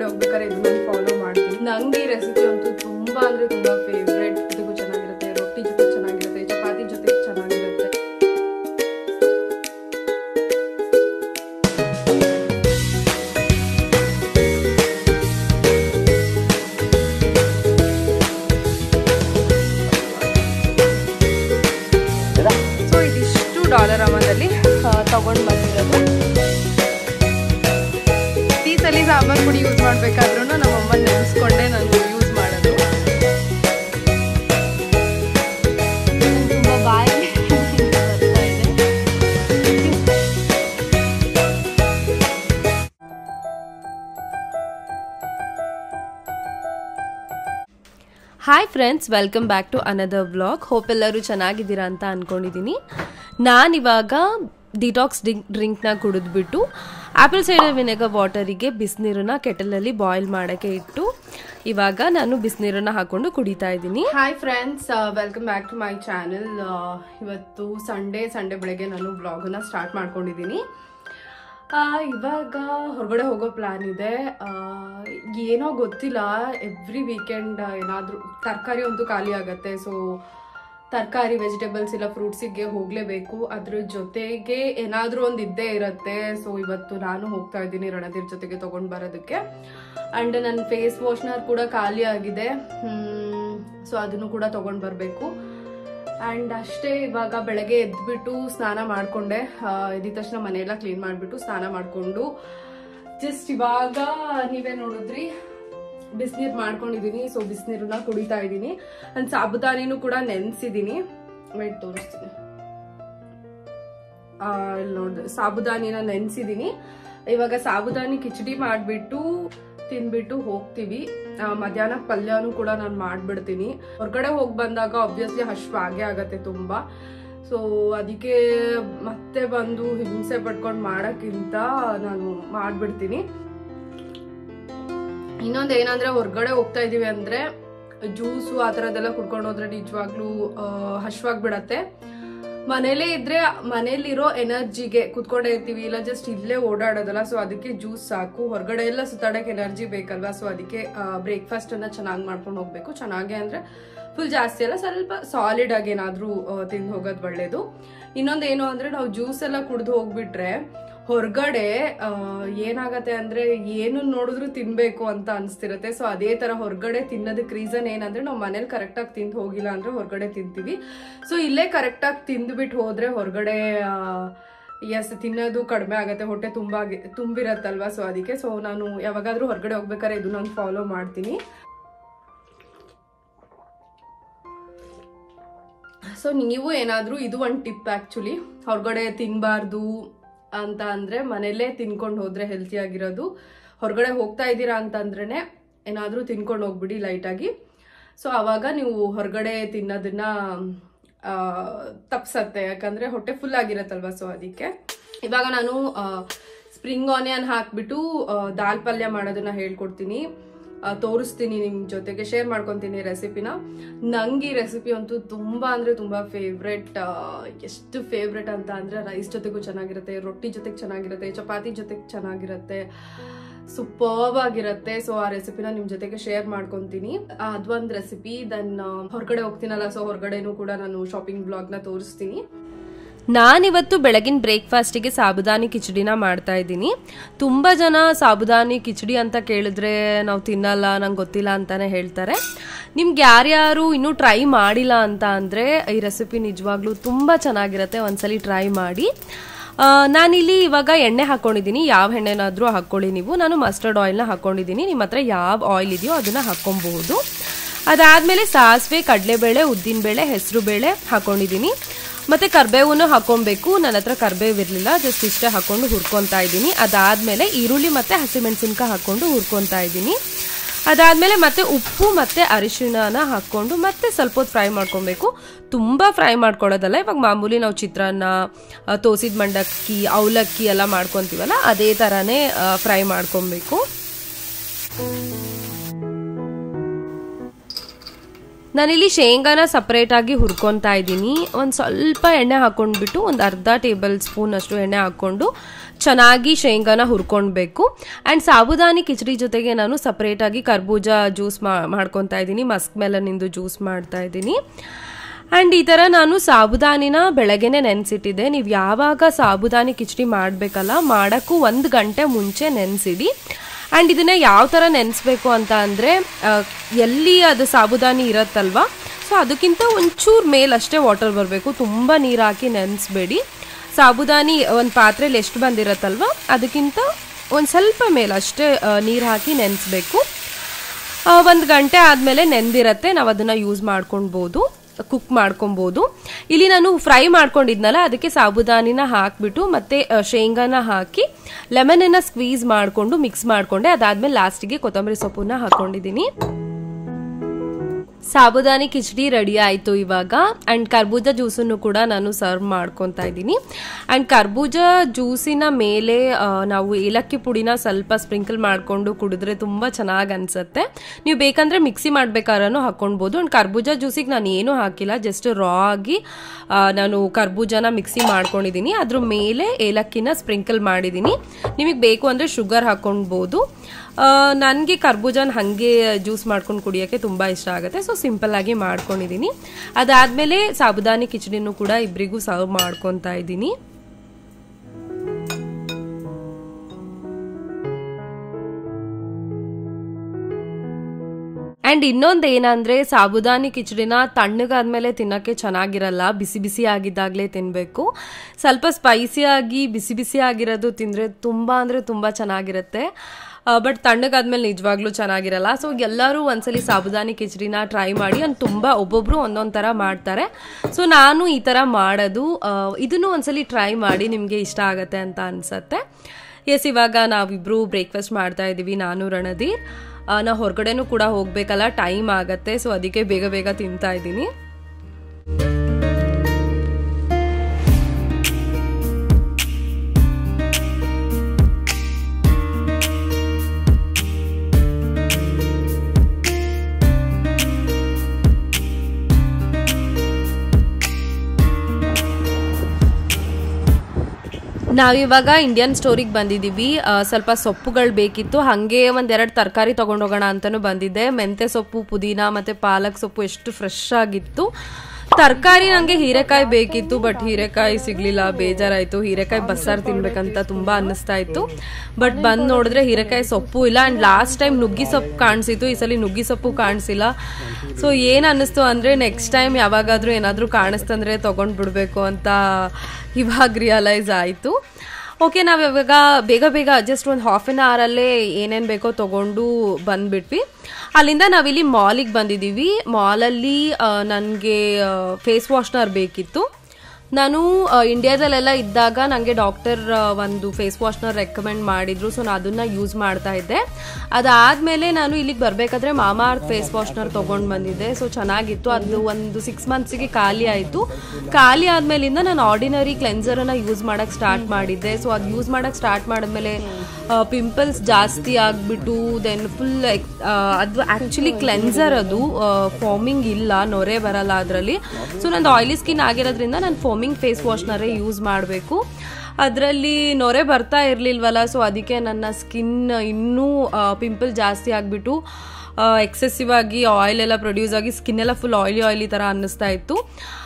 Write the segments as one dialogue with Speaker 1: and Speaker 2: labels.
Speaker 1: ಹೊರಗಡೆ ಹೋಗ್ಬೇಕಾದ್ರೆ ಇದನ್ನ ಫಾಲೋ ಮಾಡ್ತೀನಿ. ನಂಗೆ ಈ ರೆಸಿಪಿ ಅಂತೂ ತುಂಬಾ ಅಂದ್ರೆ ತುಂಬಾ ಫೇವ್ರೆಟ್. ಇದಕ್ಕೂ ಚೆನ್ನಾಗಿರುತ್ತೆ, ರೊಟ್ಟಿ ಜೊತೆ ಚೆನ್ನಾಗಿರುತ್ತೆ, ಚಪಾತಿ ಜೊತೆ ಚೆನ್ನಾಗಿರುತ್ತೆ. ಸೊ ಇದಿಷ್ಟು ಡಾಲರ್ ಅಮೌಂಟಲ್ಲಿ ತಗೊಂಡು ಬಂದಿರೋದು. ಈ ಸಲ ಸಾಂಬಾರ್ ಪುಡಿ ಯೂಸ್ ಮಾಡಬೇಕಾದ್ರೂ ನಮ್ಮಮ್ಮ ನೆನೆಸ್ಕೊಂಡೆ ನಾನು ಯೂಸ್ ಮಾಡೋದು. ತುಂಬ ಬಾಯಿ ಬರ್ತಾ ಇದೆ.
Speaker 2: Hi friends, welcome back to another vlog. Hope ಎಲ್ಲರೂ ಚೆನ್ನಾಗಿದ್ದೀರಾ ಅಂತ ಅಂದ್ಕೊಂಡಿದ್ದೀನಿ. ನಾನಿವಾಗ ಡಿಟಾಕ್ಸ್ ಡ್ರಿಂಕ್ನ ಕುಡಿದ್ಬಿಟ್ಟು ಆ್ಯಪಲ್ ಸೈಡರ್ ವಿನೆಗರ್ ವಾಟರಿಗೆ ಬಿಸಿನೀರನ್ನ ಕೆಟಲಲ್ಲಿ ಬಾಯ್ಲ್ ಮಾಡೋಕ್ಕೆ ಇಟ್ಟು ಇವಾಗ ನಾನು ಬಿಸಿನೀರನ್ನ ಹಾಕೊಂಡು ಕುಡಿತಾ ಇದ್ದೀನಿ.
Speaker 1: Hi friends, welcome back to my channel. ಇವತ್ತು ಸಂಡೇ ಬೆಳಗ್ಗೆ ನಾನು ವ್ಲಾಗನ್ನ ಸ್ಟಾರ್ಟ್ ಮಾಡ್ಕೊಂಡಿದ್ದೀನಿ. ಇವಾಗ ಹೊರಗಡೆ ಹೋಗೋ ಪ್ಲಾನ್ ಇದೆ. ಏನೋ ಗೊತ್ತಿಲ್ಲ, ಎವ್ರಿ ವೀಕೆಂಡ್ ಏನಾದರೂ ತರಕಾರಿ ಅಂತೂ ಖಾಲಿ ಆಗುತ್ತೆ. ಸೊ ತರಕಾರಿ, ವೆಜಿಟೇಬಲ್ಸ್ ಇಲ್ಲ ಫ್ರೂಟ್ಸಿಗೆ ಹೋಗಲೇಬೇಕು. ಅದ್ರ ಜೊತೆಗೆ ಏನಾದರೂ ಒಂದು ಇದ್ದೇ ಇರುತ್ತೆ. ಸೊ ಇವತ್ತು ನಾನು ಹೋಗ್ತಾ ಇದ್ದೀನಿ ರಣಧೀರ್ ಜೊತೆಗೆ ತೊಗೊಂಡು ಬರೋದಕ್ಕೆ. ಆ್ಯಂಡ್ ನನ್ನ ಫೇಸ್ ವಾಶ್ನರ್ ಕೂಡ ಖಾಲಿ ಆಗಿದೆ. ಸೊ ಅದನ್ನು ಕೂಡ ತೊಗೊಂಡು ಬರಬೇಕು. ಆ್ಯಂಡ್ ಅಷ್ಟೇ, ಇವಾಗ ಬೆಳಗ್ಗೆ ಎದ್ಬಿಟ್ಟು ಸ್ನಾನ ಮಾಡಿಕೊಂಡೆ. ಎದ್ದ ತಕ್ಷಣ ಮನೆಯೆಲ್ಲ ಕ್ಲೀನ್ ಮಾಡಿಬಿಟ್ಟು ಸ್ನಾನ ಮಾಡಿಕೊಂಡು ಜಸ್ಟ್ ಇವಾಗ ನೀವೇ ನೋಡಿದ್ರಿ ಬಿಸಿನೀರು ಮಾಡ್ಕೊಂಡಿದ್ದೀನಿ. ಸೊ ಬಿಸಿನೀರನ್ನ ಕುಡಿತಾ ಇದ್ದೀನಿ. ನಾನು ಸಾಬುದಾನಿನೂ ಕೂಡ ನೆನೆಸಿದ್ದೀನಿ. ವೇಟ್ ತೋರಿಸ್ತೀನಿ. ಇಲ್ಲಿ ನೋಡಿದ್ರೆ ಸಾಬುದಾನಿನ ನೆನೆಸಿದ್ದೀನಿ. ಇವಾಗ ಸಾಬುದಾನಿ ಕಿಚಡಿ ಮಾಡಿಬಿಟ್ಟು ತಿನ್ಬಿಟ್ಟು ಹೋಗ್ತೀವಿ. ಮಧ್ಯಾಹ್ನ ಪಲ್ಯನೂ ಕೂಡ ನಾನು ಮಾಡಿಬಿಡ್ತೀನಿ. ಹೊರಗಡೆ ಹೋಗಿ ಬಂದಾಗ ಆಬ್ವಿಯಸ್ಲಿ ಹಶ್ವಾಗೇ ಆಗತ್ತೆ ತುಂಬಾ. ಸೊ ಅದಕ್ಕೆ ಮತ್ತೆ ಬಂದು ಹಿಂಸೆ ಪಡ್ಕೊಂಡು ಮಾಡೋಕ್ಕಿಂತ ನಾನು ಮಾಡಿಬಿಡ್ತೀನಿ. ಇನ್ನೊಂದು ಏನಂದ್ರೆ, ಹೊರಗಡೆ ಹೋಗ್ತಾ ಇದೀವಿ ಅಂದ್ರೆ ಜ್ಯೂಸು ಆ ಥರದ್ದೆಲ್ಲ ಕುಡ್ಕೊಂಡು ಹೋದ್ರೆ ನಿಜವಾಗ್ಲೂ ಹಶ್ವಾಗ್ಬಿಡತ್ತೆ. ಮನೇಲೇ ಇದ್ರೆ ಮನೇಲಿರೋ ಎನರ್ಜಿಗೆ ಕುತ್ಕೊಂಡೇ ಇರ್ತೀವಿ, ಇಲ್ಲ ಜಸ್ಟ್ ಇಲ್ಲೇ ಓಡಾಡೋದಲ್ಲ. ಸೊ ಅದಕ್ಕೆ ಜ್ಯೂಸ್ ಸಾಕು. ಹೊರಗಡೆ ಎಲ್ಲ ಸುತ್ತಾಡಕ್ಕೆ ಎನರ್ಜಿ ಬೇಕಲ್ವಾ. ಸೊ ಅದಕ್ಕೆ ಬ್ರೇಕ್ಫಾಸ್ಟ್ ಅನ್ನ ಚೆನ್ನಾಗಿ ಮಾಡ್ಕೊಂಡು ಹೋಗ್ಬೇಕು. ಚೆನ್ನಾಗಿ ಅಂದ್ರೆ ಫುಲ್ ಜಾಸ್ತಿ ಅಲ್ಲ, ಸ್ವಲ್ಪ ಸಾಲಿಡ್ ಆಗಿ ಏನಾದ್ರೂ ತಿಂದು ಹೋಗೋದು ಒಳ್ಳೇದು. ಇನ್ನೊಂದು ಏನು ಅಂದ್ರೆ, ನಾವು ಜ್ಯೂಸ್ ಎಲ್ಲ ಕುಡ್ದು ಹೋಗ್ಬಿಟ್ರೆ ಹೊರಗಡೆ ಏನಾಗತ್ತೆ ಅಂದ್ರೆ ಏನು ನೋಡಿದ್ರು ತಿನ್ಬೇಕು ಅಂತ ಅನ್ಸ್ತಿರತ್ತೆ. ಸೊ ಅದೇ ತರ ಹೊರಗಡೆ ತಿನ್ನೋದಕ್ಕೆ ರೀಸನ್ ಏನಂದ್ರೆ, ನಾವು ಮನೇಲಿ ಕರೆಕ್ಟಾಗಿ ತಿಂದು ಹೋಗಿಲ್ಲ ಅಂದ್ರೆ ಹೊರಗಡೆ ತಿಂತೀವಿ. ಸೊ ಇಲ್ಲೇ ಕರೆಕ್ಟಾಗಿ ತಿಂದ್ಬಿಟ್ಟು ಹೋದ್ರೆ ಹೊರಗಡೆ ತಿನ್ನೋದು ಕಡಿಮೆ ಆಗತ್ತೆ, ಹೊಟ್ಟೆ ತುಂಬಿರತ್ತಲ್ವಾ. ಸೊ ಅದಕ್ಕೆ ನಾನು ಯಾವಾಗಾದ್ರೂ ಹೊರಗಡೆ ಹೋಗ್ಬೇಕಾದ್ರೆ ಇದು ನಾನು ಫಾಲೋ ಮಾಡ್ತೀನಿ. ಸೊ ನೀವು ಏನಾದ್ರೂ, ಇದು ಒಂದು ಟಿಪ್ ಆಕ್ಚುಲಿ, ಹೊರಗಡೆ ತಿನ್ಬಾರ್ದು ಅಂತ ಅಂದ್ರೆ ಮನೇಲೇ ತಿನ್ಕೊಂಡು ಹೋದ್ರೆ ಹೆಲ್ತಿ ಆಗಿರೋದು. ಹೊರಗಡೆ ಹೋಗ್ತಾ ಇದ್ದೀರಾ ಅಂತಂದ್ರೇನೆ ಏನಾದ್ರೂ ತಿನ್ಕೊಂಡು ಹೋಗ್ಬಿಡಿ ಲೈಟಾಗಿ. ಸೊ ಅವಾಗ ನೀವು ಹೊರಗಡೆ ತಿನ್ನೋದನ್ನ ತಪ್ಸತ್ತೆ, ಯಾಕಂದ್ರೆ ಹೊಟ್ಟೆ ಫುಲ್ ಆಗಿರತ್ತಲ್ವಾ. ಸೊ ಅದಕ್ಕೆ ಇವಾಗ ನಾನು ಸ್ಪ್ರಿಂಗ್ ಆನಿಯನ್ ಹಾಕ್ಬಿಟ್ಟು ದಾಲ್ ಪಲ್ಯ ಮಾಡೋದನ್ನ ಹೇಳ್ಕೊಡ್ತೀನಿ, ತೋರಿಸ್ತೀನಿ, ನಿಮ್ ಜೊತೆಗೆ ಶೇರ್ ಮಾಡ್ಕೊತೀನಿ ರೆಸಿಪಿನ. ನಂಗೆ ಈ ರೆಸಿಪಿ ಅಂತೂ ತುಂಬಾ ಅಂದ್ರೆ ತುಂಬಾ ಫೇವ್ರೆಟ್. ಎಷ್ಟು ಫೇವ್ರೆಟ್ ಅಂತ ಅಂದ್ರೆ, ರೈಸ್ ಜೊತೆಗೂ ಚೆನ್ನಾಗಿರುತ್ತೆ, ರೊಟ್ಟಿ ಜೊತೆಗೆ ಚೆನ್ನಾಗಿರುತ್ತೆ, ಚಪಾತಿ ಜೊತೆಗೆ ಚೆನ್ನಾಗಿರುತ್ತೆ, ಸೂಪರ್ಬ್ ಆಗಿರುತ್ತೆ. ಸೊ ಆ ರೆಸಿಪಿನ ನಿಮ್ ಜೊತೆಗೆ ಶೇರ್ ಮಾಡ್ಕೊತೀನಿ. ಅದೊಂದು ರೆಸಿಪಿ. ದೆನ್ ಹೊರಗಡೆ ಹೋಗ್ತೀನಲ್ಲ, ಸೊ ಹೊರಗಡೆನೂ ಕೂಡ ನಾನು ಶಾಪಿಂಗ್ ಬ್ಲಾಗ್ನ ತೋರಿಸ್ತೀನಿ.
Speaker 2: ನಾನಿವತ್ತು ಬೆಳಗಿನ ಬ್ರೇಕ್ಫಾಸ್ಟಿಗೆ ಸಾಬುದಾನಿ ಕಿಚಡಿನ ಮಾಡ್ತಾ ಇದ್ದೀನಿ. ತುಂಬ ಜನ ಸಾಬುದಾನಿ ಕಿಚಡಿ ಅಂತ ಕೇಳಿದ್ರೆ ನಾವು ತಿನ್ನಲ್ಲ, ನಂಗೆ ಗೊತ್ತಿಲ್ಲ ಅಂತಾನೆ ಹೇಳ್ತಾರೆ. ನಿಮ್ಗೆ ಯಾರ್ಯಾರು ಇನ್ನೂ ಟ್ರೈ ಮಾಡಿಲ್ಲ ಅಂತ ಅಂದರೆ ಈ ರೆಸಿಪಿ ನಿಜವಾಗ್ಲೂ ತುಂಬ ಚೆನ್ನಾಗಿರುತ್ತೆ, ಒಂದ್ಸಲಿ ಟ್ರೈ ಮಾಡಿ. ನಾನಿಲ್ಲಿ ಇವಾಗ ಎಣ್ಣೆ ಹಾಕ್ಕೊಂಡಿದ್ದೀನಿ. ಯಾವ ಎಣ್ಣೆನಾದರೂ ಹಾಕ್ಕೊಳ್ಳಿ ನೀವು. ನಾನು ಮಸ್ಟರ್ಡ್ ಆಯಿಲ್ನ ಹಾಕ್ಕೊಂಡಿದ್ದೀನಿ. ನಿಮ್ಮ ಹತ್ರ ಯಾವ ಆಯಿಲ್ ಇದೆಯೋ ಅದನ್ನು ಹಾಕ್ಕೊಬಹುದು. ಅದಾದಮೇಲೆ ಸಾಸಿವೆ, ಕಡಲೆಬೇಳೆ, ಉದ್ದಿನಬೇಳೆ, ಹೆಸರು ಬೇಳೆ ಹಾಕ್ಕೊಂಡಿದ್ದೀನಿ. ಮತ್ತು ಕರ್ಬೇವನ್ನು ಹಾಕ್ಕೊಬೇಕು. ನನ್ನ ಹತ್ರ ಕರ್ಬೇವು ಇರಲಿಲ್ಲ, ಜಸ್ಟ್ ಇಷ್ಟೇ ಹಾಕ್ಕೊಂಡು ಹುರ್ಕೊತಾ ಇದ್ದೀನಿ. ಅದಾದಮೇಲೆ ಈರುಳ್ಳಿ ಮತ್ತು ಹಸಿಮೆಣಸಿನ್ಕಾಯಿ ಹಾಕ್ಕೊಂಡು ಹುರ್ಕೊತಾ ಇದ್ದೀನಿ. ಅದಾದಮೇಲೆ ಮತ್ತೆ ಉಪ್ಪು ಮತ್ತು ಅರಿಶಿಣನ ಹಾಕ್ಕೊಂಡು ಮತ್ತೆ ಸ್ವಲ್ಪ ಹೊತ್ತು ಫ್ರೈ ಮಾಡ್ಕೊಬೇಕು. ತುಂಬ ಫ್ರೈ ಮಾಡ್ಕೊಳ್ಳೋದಲ್ಲ. ಇವಾಗ ಮಾಮೂಲಿ ನಾವು ಚಿತ್ರಾನ್ನ, ತೋಸಿದ ಮಂಡಕ್ಕಿ, ಅವಲಕ್ಕಿ ಎಲ್ಲ ಮಾಡ್ಕೊತೀವಲ್ಲ, ಅದೇ ಥರನೇ ಫ್ರೈ ಮಾಡ್ಕೊಬೇಕು. ನಾನಿಲ್ಲಿ ಶೇಂಗಾನ ಸಪ್ರೇಟಾಗಿ ಹುರ್ಕೊತಾ ಇದ್ದೀನಿ. ಒಂದು ಸ್ವಲ್ಪ ಎಣ್ಣೆ ಹಾಕೊಂಡ್ಬಿಟ್ಟು ಒಂದು ಅರ್ಧ ಟೇಬಲ್ ಸ್ಪೂನ್ ಅಷ್ಟು ಎಣ್ಣೆ ಹಾಕ್ಕೊಂಡು ಚೆನ್ನಾಗಿ ಶೇಂಗಾನ ಹುರ್ಕೊಳ್ಬೇಕು. ಆ್ಯಂಡ್ ಸಾಬುದಾನಿ ಕಿಚಡಿ ಜೊತೆಗೆ ನಾನು ಸಪ್ರೇಟಾಗಿ ಕರ್ಬೂಜ ಜ್ಯೂಸ್ ಮಾಡ್ಕೊತಾ ಇದ್ದೀನಿ, ಮಸ್ಕ್ ಮೆಲನಿಂದು ಜ್ಯೂಸ್ ಮಾಡ್ತಾ ಇದ್ದೀನಿ. ಆ್ಯಂಡ್ ಈ ಥರ ನಾನು ಸಾಬುದಾನಿನ ಬೆಳಗ್ಗೆನೆ ನೆನೆಸಿಟ್ಟಿದ್ದೆ. ನೀವು ಯಾವಾಗ ಸಾಬುದಾನಿ ಕಿಚಡಿ ಮಾಡಬೇಕಲ್ಲ ಮಾಡೋಕ್ಕೂ 1 ಗಂಟೆ ಮುಂಚೆ ನೆನೆಸಿಡಿ. ಆ್ಯಂಡ್ ಇದನ್ನು ಯಾವ ಥರ ನೆನೆಸ್ಬೇಕು ಅಂತ ಅಂದರೆ, ಎಲ್ಲಿ ಅದು ಸಾಬುದಾನಿ ಇರುತ್ತಲ್ವ ಸೊ ಅದಕ್ಕಿಂತ ಒಂಚೂರು ಮೇಲಷ್ಟೇ ವಾಟರ್ ಬರಬೇಕು, ತುಂಬ ನೀರು ಹಾಕಿ ನೆನೆಸ್ಬೇಡಿ. ಸಾಬುದಾನಿ ಒಂದು ಪಾತ್ರೆಯಲ್ಲಿ ಎಷ್ಟು ಬಂದಿರತ್ತಲ್ವ ಅದಕ್ಕಿಂತ ಒಂದು ಸ್ವಲ್ಪ ಮೇಲಷ್ಟೇ ನೀರು ಹಾಕಿ ನೆನೆಸ್ಬೇಕು. 1 ಗಂಟೆ ಆದಮೇಲೆ ನೆಂದಿರತ್ತೆ, ನಾವು ಅದನ್ನು ಯೂಸ್ ಮಾಡ್ಕೊಳ್ಬೋದು, ಕುಕ್ ಮಾಡ್ಕೊಬೋದು. ಇಲ್ಲಿ ನಾನು ಫ್ರೈ ಮಾಡ್ಕೊಂಡಿದ್ನಲ್ಲ ಅದಕ್ಕೆ ಸಾಬುದಾನಿನ ಹಾಕ್ಬಿಟ್ಟು ಮತ್ತೆ ಶೇಂಗಾನ ಹಾಕಿ ಲೆಮನನ್ನ ಸ್ಕ್ವೀಸ್ ಮಾಡಿಕೊಂಡು ಮಿಕ್ಸ್ ಮಾಡಿಕೊಂಡೆ. ಅದಾದ್ಮೇಲೆ ಲಾಸ್ಟಿಗೆ ಕೊತ್ತಂಬರಿ ಸೊಪ್ಪನ್ನ ಹಾಕೊಂಡಿದ್ದೀನಿ. ಸಾಬುದಾನಿ ಕಿಚಡಿ ರೆಡಿ ಆಯಿತು ಇವಾಗ. ಆ್ಯಂಡ್ ಕರ್ಬೂಜ ಜ್ಯೂಸನ್ನು ಕೂಡ ನಾನು ಸರ್ವ್ ಮಾಡ್ಕೊತಾ ಇದ್ದೀನಿ. ಆ್ಯಂಡ್ ಕರ್ಬೂಜ ಜ್ಯೂಸಿನ ಮೇಲೆ ನಾವು ಏಲಕ್ಕಿ ಪುಡಿನ ಸ್ವಲ್ಪ ಸ್ಪ್ರಿಂಕಲ್ ಮಾಡಿಕೊಂಡು ಕುಡಿದ್ರೆ ತುಂಬ ಚೆನ್ನಾಗಿ ಅನಿಸುತ್ತೆ. ನೀವು ಬೇಕಂದರೆ ಮಿಕ್ಸಿ ಮಾಡ್ಬೇಕಾದ್ರೂ ಹಾಕ್ಕೊಳ್ಬೋದು. ಆ್ಯಂಡ್ ಕರ್ಬೂಜ ಜ್ಯೂಸಿಗೆ ನಾನು ಏನೂ ಹಾಕಿಲ್ಲ, ಜಸ್ಟ್ ರಾ ಆಗಿ ನಾನು ಕರ್ಬೂಜನ ಮಿಕ್ಸಿ ಮಾಡ್ಕೊಂಡಿದ್ದೀನಿ, ಅದ್ರ ಮೇಲೆ ಏಲಕ್ಕಿನ ಸ್ಪ್ರಿಂಕಲ್ ಮಾಡಿದ್ದೀನಿ. ನಿಮಗೆ ಬೇಕು ಅಂದರೆ ಶುಗರ್ ಹಾಕ್ಕೊಳ್ಬೋದು. ನನಗೆ ಕರ್ಬೂಜನ ಹಾಗೆ ಜ್ಯೂಸ್ ಮಾಡ್ಕೊಂಡು ಕುಡಿಯೋಕ್ಕೆ ತುಂಬ ಇಷ್ಟ ಆಗುತ್ತೆ, ಸೊ ಸಿಂಪಲ್ ಆಗಿ ಮಾಡ್ಕೊಂಡಿದ್ದೀನಿ. ಅದಾದಮೇಲೆ ಸಾಬುದಾನಿ ಕಿಚಡಿನೂ ಕೂಡ ಇಬ್ಬರಿಗೂ ಸರ್ವ್ ಮಾಡ್ಕೊತಾ ಇದ್ದೀನಿ. ಆ್ಯಂಡ್ ಇನ್ನೊಂದು ಏನಂದರೆ, ಸಾಬುದಾನಿ ಕಿಚಡಿನ ತಣ್ಣಗಾದ್ಮೇಲೆ ತಿನ್ನೋಕ್ಕೆ ಚೆನ್ನಾಗಿರಲ್ಲ, ಬಿಸಿ ಬಿಸಿ ಆಗಿದ್ದಾಗಲೇ ತಿನ್ನಬೇಕು. ಸ್ವಲ್ಪ ಸ್ಪೈಸಿಯಾಗಿ ಬಿಸಿ ಬಿಸಿ ಆಗಿರೋದು ತಿಂದರೆ ತುಂಬ ಅಂದರೆ ತುಂಬ ಚೆನ್ನಾಗಿರುತ್ತೆ. ಬಟ್ ತಣ್ಣಗಾದ್ಮೇಲೆ ನಿಜವಾಗ್ಲೂ ಚೆನ್ನಾಗಿರಲ್ಲ. ಸೊ ಎಲ್ಲರೂ ಒಂದ್ಸಲಿ ಸಾಬುದಾನಿ ಕಿಚಡಿನ ಟ್ರೈ ಮಾಡಿ. ತುಂಬ ಒಬ್ಬೊಬ್ರು ಒಂದೊಂದು ಥರ ಮಾಡ್ತಾರೆ, ಸೊ ನಾನು ಈ ಥರ ಮಾಡೋದು. ಇದನ್ನು ಒಂದ್ಸಲಿ ಟ್ರೈ ಮಾಡಿ, ನಿಮಗೆ ಇಷ್ಟ ಆಗುತ್ತೆ ಅಂತ ಅನ್ಸುತ್ತೆ. ಎಸ್, ಇವಾಗ ನಾವಿಬ್ರು ಬ್ರೇಕ್ಫಾಸ್ಟ್ ಮಾಡ್ತಾ ಇದ್ದೀವಿ, ನಾನು ರಣಧೀರ್. ನಾವು ಹೊರಗಡೆನೂ ಕೂಡ ಹೋಗ್ಬೇಕಲ್ಲ, ಟೈಮ್ ಆಗತ್ತೆ, ಸೊ ಅದಕ್ಕೆ ಬೇಗ ಬೇಗ ತಿಂತಾ ಇದ್ದೀನಿ. ನಾವಿವಾಗ ಇಂಡಿಯನ್ ಸ್ಟೋರಿಗೆ ಬಂದಿದ್ದೀವಿ. ಸ್ವಲ್ಪ ಸೊಪ್ಪುಗಳು ಬೇಕಿತ್ತು, ಹಾಗೆ ಒಂದೆರಡು ತರಕಾರಿ ತೊಗೊಂಡೋಗೋಣ ಅಂತಲೂ ಬಂದಿದ್ದೆ. ಮೆಂತ್ಯ ಸೊಪ್ಪು, ಪುದೀನ ಮತ್ತು ಪಾಲಕ್ ಸೊಪ್ಪು ಎಷ್ಟು ಫ್ರೆಶ್ ಆಗಿತ್ತು. ತರಕಾರಿ ನನಗೆ ಹೀರೆಕಾಯಿ ಬೇಕಿತ್ತು, ಬಟ್ ಹೀರೆಕಾಯಿ ಸಿಗಲಿಲ್ಲ, ಬೇಜಾರಾಯಿತು. ಹೀರೆಕಾಯಿ ಬಸ್ಸಾರು ತಿನ್ಬೇಕಂತ ತುಂಬ ಅನ್ನಿಸ್ತಾ ಇತ್ತು, ಬಟ್ ಬಂದು ನೋಡಿದ್ರೆ ಹೀರೆಕಾಯಿ ಸೊಪ್ಪು ಇಲ್ಲ. ಆ್ಯಂಡ್ ಲಾಸ್ಟ್ ಟೈಮ್ ನುಗ್ಗಿ ಸೊಪ್ಪು ಕಾಣಿಸಿತ್ತು, ಈ ಸಲ ನುಗ್ಗಿ ಸೊಪ್ಪು ಕಾಣಿಸಿಲ್ಲ. ಸೊ ಏನು ಅನ್ನಿಸ್ತು ಅಂದರೆ, ನೆಕ್ಸ್ಟ್ ಟೈಮ್ ಯಾವಾಗಾದರೂ ಏನಾದರೂ ಕಾಣಿಸ್ತಂದರೆ ತೊಗೊಂಡು ಬಿಡಬೇಕು ಅಂತ ಇವಾಗ ರಿಯಲೈಸ್ ಆಯಿತು. ಓಕೆ, ನಾವು ಇವಾಗ ಬೇಗ ಬೇಗ ಜಸ್ಟ್ ಒಂದು ಹಾಫ್ ಆನ್ ಅವರಲ್ಲೇ ಏನೇನು ಬೇಕೋ ತೊಗೊಂಡು ಬಂದುಬಿಟ್ವಿ. ಅಲ್ಲಿಂದ ನಾವಿಲ್ಲಿ ಮಾಲಿಗೆ ಬಂದಿದ್ದೀವಿ. ಮಾಲಲ್ಲಿ ನನಗೆ ಫೇಸ್ ವಾಶ್ನರ್ ಬೇಕಿತ್ತು. ನಾನು ಇಂಡಿಯಾದಲ್ಲೆಲ್ಲ ಇದ್ದಾಗ ನನಗೆ ಡಾಕ್ಟರ್ ಒಂದು ಫೇಸ್ ವಾಶ್ನರ್ ರೆಕಮೆಂಡ್ ಮಾಡಿದ್ರು, ಸೊ ನಾನು ಅದನ್ನು ಯೂಸ್ ಮಾಡ್ತಾ ಇದ್ದೆ. ಅದಾದಮೇಲೆ ನಾನು ಇಲ್ಲಿಗೆ ಬರಬೇಕಾದ್ರೆ ಮಾಮಾ ಅರ್ತ್ ಫೇಸ್ ವಾಶ್ನರ್ ತೊಗೊಂಡು ಬಂದಿದ್ದೆ. ಸೊ ಚೆನ್ನಾಗಿತ್ತು, ಅದು ಒಂದು 6 ಮಂತ್ಸಿಗೆ ಖಾಲಿ ಆಯಿತು. ಖಾಲಿ ಆದಮೇಲಿಂದ ನಾನು ಆರ್ಡಿನರಿ ಕ್ಲೆನ್ಸರನ್ನು ಯೂಸ್ ಮಾಡೋಕ್ಕೆ ಸ್ಟಾರ್ಟ್ ಮಾಡಿದ್ದೆ. ಸೊ ಅದು ಯೂಸ್ ಮಾಡೋಕ್ಕೆ ಸ್ಟಾರ್ಟ್ ಮಾಡಿದ್ಮೇಲೆ ಪಿಂಪಲ್ಸ್ ಜಾಸ್ತಿ ಆಗಿಬಿಟ್ಟು ದೆನ್ ಫುಲ್ ಅದು ಆ್ಯಕ್ಚುಲಿ ಕ್ಲೆನ್ಸರ್, ಅದು ಫಾರ್ಮಿಂಗ್ ಇಲ್ಲ, ನೊರೆ ಬರಲ್ಲ ಅದರಲ್ಲಿ. ಸೊ ನಂದು ಆಯಿಲಿ ಸ್ಕಿನ್ ಆಗಿರೋದ್ರಿಂದ ನಾನು ಫಾರ್ಮಿಂಗ್ ಫೇಸ್ ವಾಶ್ನರೇ ಯೂಸ್ ಮಾಡಬೇಕು. ಅದರಲ್ಲಿ ನೊರೆ ಬರ್ತಾ ಇರಲಿಲ್ವಲ್ಲ, ಸೊ ಅದಕ್ಕೆ ನನ್ನ ಸ್ಕಿನ್ ಇನ್ನೂ ಪಿಂಪಲ್ ಜಾಸ್ತಿ ಆಗಿಬಿಟ್ಟು ಎಕ್ಸೆಸಿವ್ ಆಗಿ ಆಯಿಲ್ ಎಲ್ಲ ಪ್ರೊಡ್ಯೂಸ್ ಆಗಿ ಸ್ಕಿನ್ ಎಲ್ಲ ಫುಲ್ ಆಯಿಲಿ ಥರ ಅನ್ನಿಸ್ತಾ ಇತ್ತು.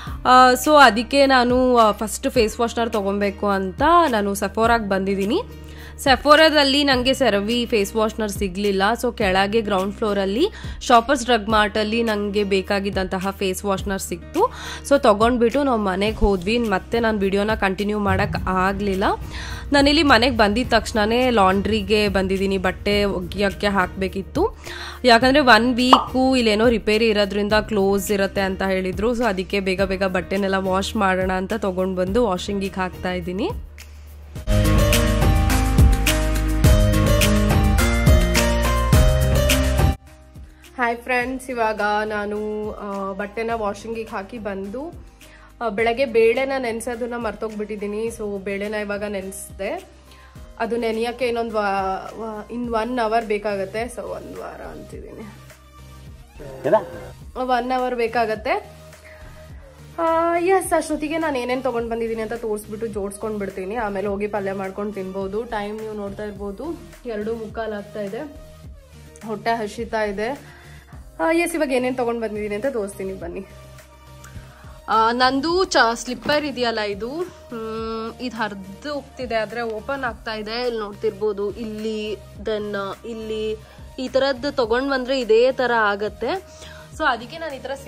Speaker 2: ಸೊ ಅದಕ್ಕೆ ನಾನು ಫಸ್ಟ್ ಫೇಸ್ ವಾಶ್ನರ್ ತೊಗೊಬೇಕು ಅಂತ ನಾನು ಸೆಫೋರಾಗೆ ಬಂದಿದ್ದೀನಿ. ಸೆಫೋರಾದಲ್ಲಿ ನನಗೆ ಸೆರವಿ ಫೇಸ್ ವಾಶ್ನರ್ ಸಿಗಲಿಲ್ಲ. ಸೊ ಕೆಳಗೆ ಗ್ರೌಂಡ್ ಫ್ಲೋರಲ್ಲಿ ಶಾಪರ್ಸ್ ಡ್ರಗ್ ಮಾರ್ಟಲ್ಲಿ ನನಗೆ ಬೇಕಾಗಿದ್ದಂತಹ ಫೇಸ್ ವಾಶ್ನರ್ ಸಿಕ್ತು. ಸೊ ತೊಗೊಂಡ್ಬಿಟ್ಟು ನಾವು ಮನೆಗೆ ಹೋದ್ವಿ. ಮತ್ತೆ ನಾನು ವಿಡಿಯೋನ ಕಂಟಿನ್ಯೂ ಮಾಡೋಕ್ಕೆ ಆಗಲಿಲ್ಲ. ನಾನಿಲ್ಲಿ ಮನೆಗೆ ಬಂದಿದ್ದ ತಕ್ಷಣವೇ ಲಾಂಡ್ರಿಗೆ ಬಂದಿದ್ದೀನಿ, ಬಟ್ಟೆ ಒಗ್ಯೋಕ್ಕೆ ಹಾಕಬೇಕಿತ್ತು. ಯಾಕಂದರೆ 1 ವೀಕು ಇಲ್ಲೇನೋ ರಿಪೇರಿ ಇರೋದ್ರಿಂದ ಕ್ಲೋಸ್ ಇರುತ್ತೆ ಅಂತ ಹೇಳಿದರು. ಸೊ ಅದಕ್ಕೆ ಬೇಗ ಬೇಗ ಬಟ್ಟೆನೆಲ್ಲ ವಾಶ್ ಮಾಡೋಣ ಅಂತ ತೊಗೊಂಡು ಬಂದು ವಾಷಿಂಗಿಗೆ ಹಾಕ್ತಾ ಇದ್ದೀನಿ. ಹಾಯ್ ಫ್ರೆಂಡ್ಸ್, ಇವಾಗ ನಾನು ಬಟ್ಟೆನ ವಾಷಿಂಗಿಗೆ ಹಾಕಿ ಬಂದು ಬೆಳಗ್ಗೆ ಬೇಳೆನ ನೆನೆಸೋದನ್ನ ಮರ್ತೋಗ್ಬಿಟ್ಟಿದ್ದೀನಿ. ಸೊ ಬೇಳೆನ ಇವಾಗ ನೆನೆಸಿದೆ. ಅದು ನೆನೆಯೋಕ್ಕೆ ಇನ್ನೊಂದು 1 ಅವರ್ ಬೇಕಾಗುತ್ತೆ. ಸೊ 1 ವಾರ ಅಂತಿದ್ದೀನಿ.
Speaker 1: 1 hour ಬೇಕಾಗತ್ತೆ. ಎಸ್, ಅಷ್ಟೊತ್ತಿಗೆ ನಾನು ಏನೇನು ತೊಗೊಂಡು ಬಂದಿದ್ದೀನಿ ಅಂತ ತೋರಿಸ್ಬಿಟ್ಟು ಜೋಡಿಸ್ಕೊಂಡು ಬಿಡ್ತೀನಿ. ಆಮೇಲೆ ಹೋಗಿ ಪಲ್ಯ ಮಾಡ್ಕೊಂಡು ತಿನ್ಬೋದು. ಟೈಮ್ ನೀವು ನೋಡ್ತಾ ಇರ್ಬೋದು 2:45 ಆಗ್ತಾ ಇದೆ. ಹೊಟ್ಟೆ ಹಸಿತಾ ಇದೆ. ಎಸ್, ಇವಾಗ ಏನೇನು ತೊಗೊಂಡು ಬಂದಿದ್ದೀನಿ ಅಂತ ತೋರಿಸ್ತೀನಿ ಬನ್ನಿ. ನಂದು ಸ್ಲಿಪ್ಪರ್ ಇದೆಯಲ್ಲ, ಇದು ಹರಿದು ಹೋಗ್ತಿದೆ, ಆದರೆ ಓಪನ್ ಆಗ್ತಾ ಇದೆ. ಇಲ್ಲಿ ನೋಡ್ತಿರ್ಬೋದು, ಇಲ್ಲಿ ದೆನ್ ಇಲ್ಲಿ ಈ ಥರದ್ದು ತೊಗೊಂಡು ಬಂದರೆ ಇದೇ ಥರ ಆಗತ್ತೆ. ಸೊ ಅದಕ್ಕೆ ನಾನು ಈ ಥರ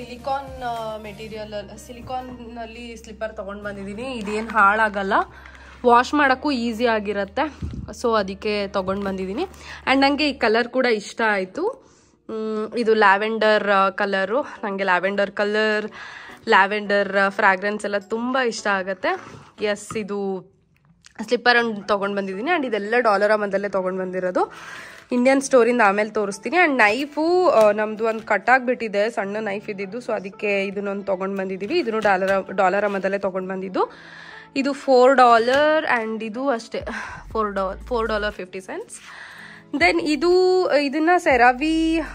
Speaker 1: ಸಿಲಿಕಾನ್ನಲ್ಲಿ ಸ್ಲಿಪ್ಪರ್ ತೊಗೊಂಡು ಬಂದಿದ್ದೀನಿ. ಇದೇನು ಹಾಳಾಗಲ್ಲ, ವಾಶ್ ಮಾಡೋಕ್ಕೂ ಈಸಿ ಆಗಿರುತ್ತೆ. ಸೊ ಅದಕ್ಕೆ ತೊಗೊಂಡು ಬಂದಿದ್ದೀನಿ. ಆ್ಯಂಡ್ ನನಗೆ ಈ ಕಲರ್ ಕೂಡ ಇಷ್ಟ ಆಯಿತು. ಇದು ಲ್ಯಾವೆಂಡರ್ ಕಲರು. ನನಗೆ ಲ್ಯಾವೆಂಡರ್ ಫ್ರಾಗ್ರೆನ್ಸ್ ಎಲ್ಲ ತುಂಬ ಇಷ್ಟ ಆಗುತ್ತೆ. ಎಸ್, ಇದು ಸ್ಲಿಪ್ಪರ್ ತೊಗೊಂಡು ಬಂದಿದ್ದೀನಿ. ಆ್ಯಂಡ್ ಇದೆಲ್ಲ $1 ತೊಗೊಂಡು ಬಂದಿರೋದು. ಇಂಡಿಯನ್ ಸ್ಟೋರಿಂದ ಆಮೇಲೆ ತೋರಿಸ್ತೀನಿ. ಆ್ಯಂಡ್ ನೈಫು ನಮ್ಮದು ಒಂದು ಕಟ್ಟಾಗ್ಬಿಟ್ಟಿದೆ, ಸಣ್ಣ ನೈಫ್ ಇದ್ದಿದ್ದು. ಸೊ ಅದಕ್ಕೆ ಇದನ್ನೊಂದು ತೊಗೊಂಡು ಬಂದಿದ್ದೀವಿ. ಇದನ್ನು $1 ತೊಗೊಂಡು ಬಂದಿದ್ದು. ಇದು $4 ಆ್ಯಂಡ್ ಇದು ಅಷ್ಟೇ $4.50. ದೆನ್ ಇದನ್ನು ಸೆರಾವಿ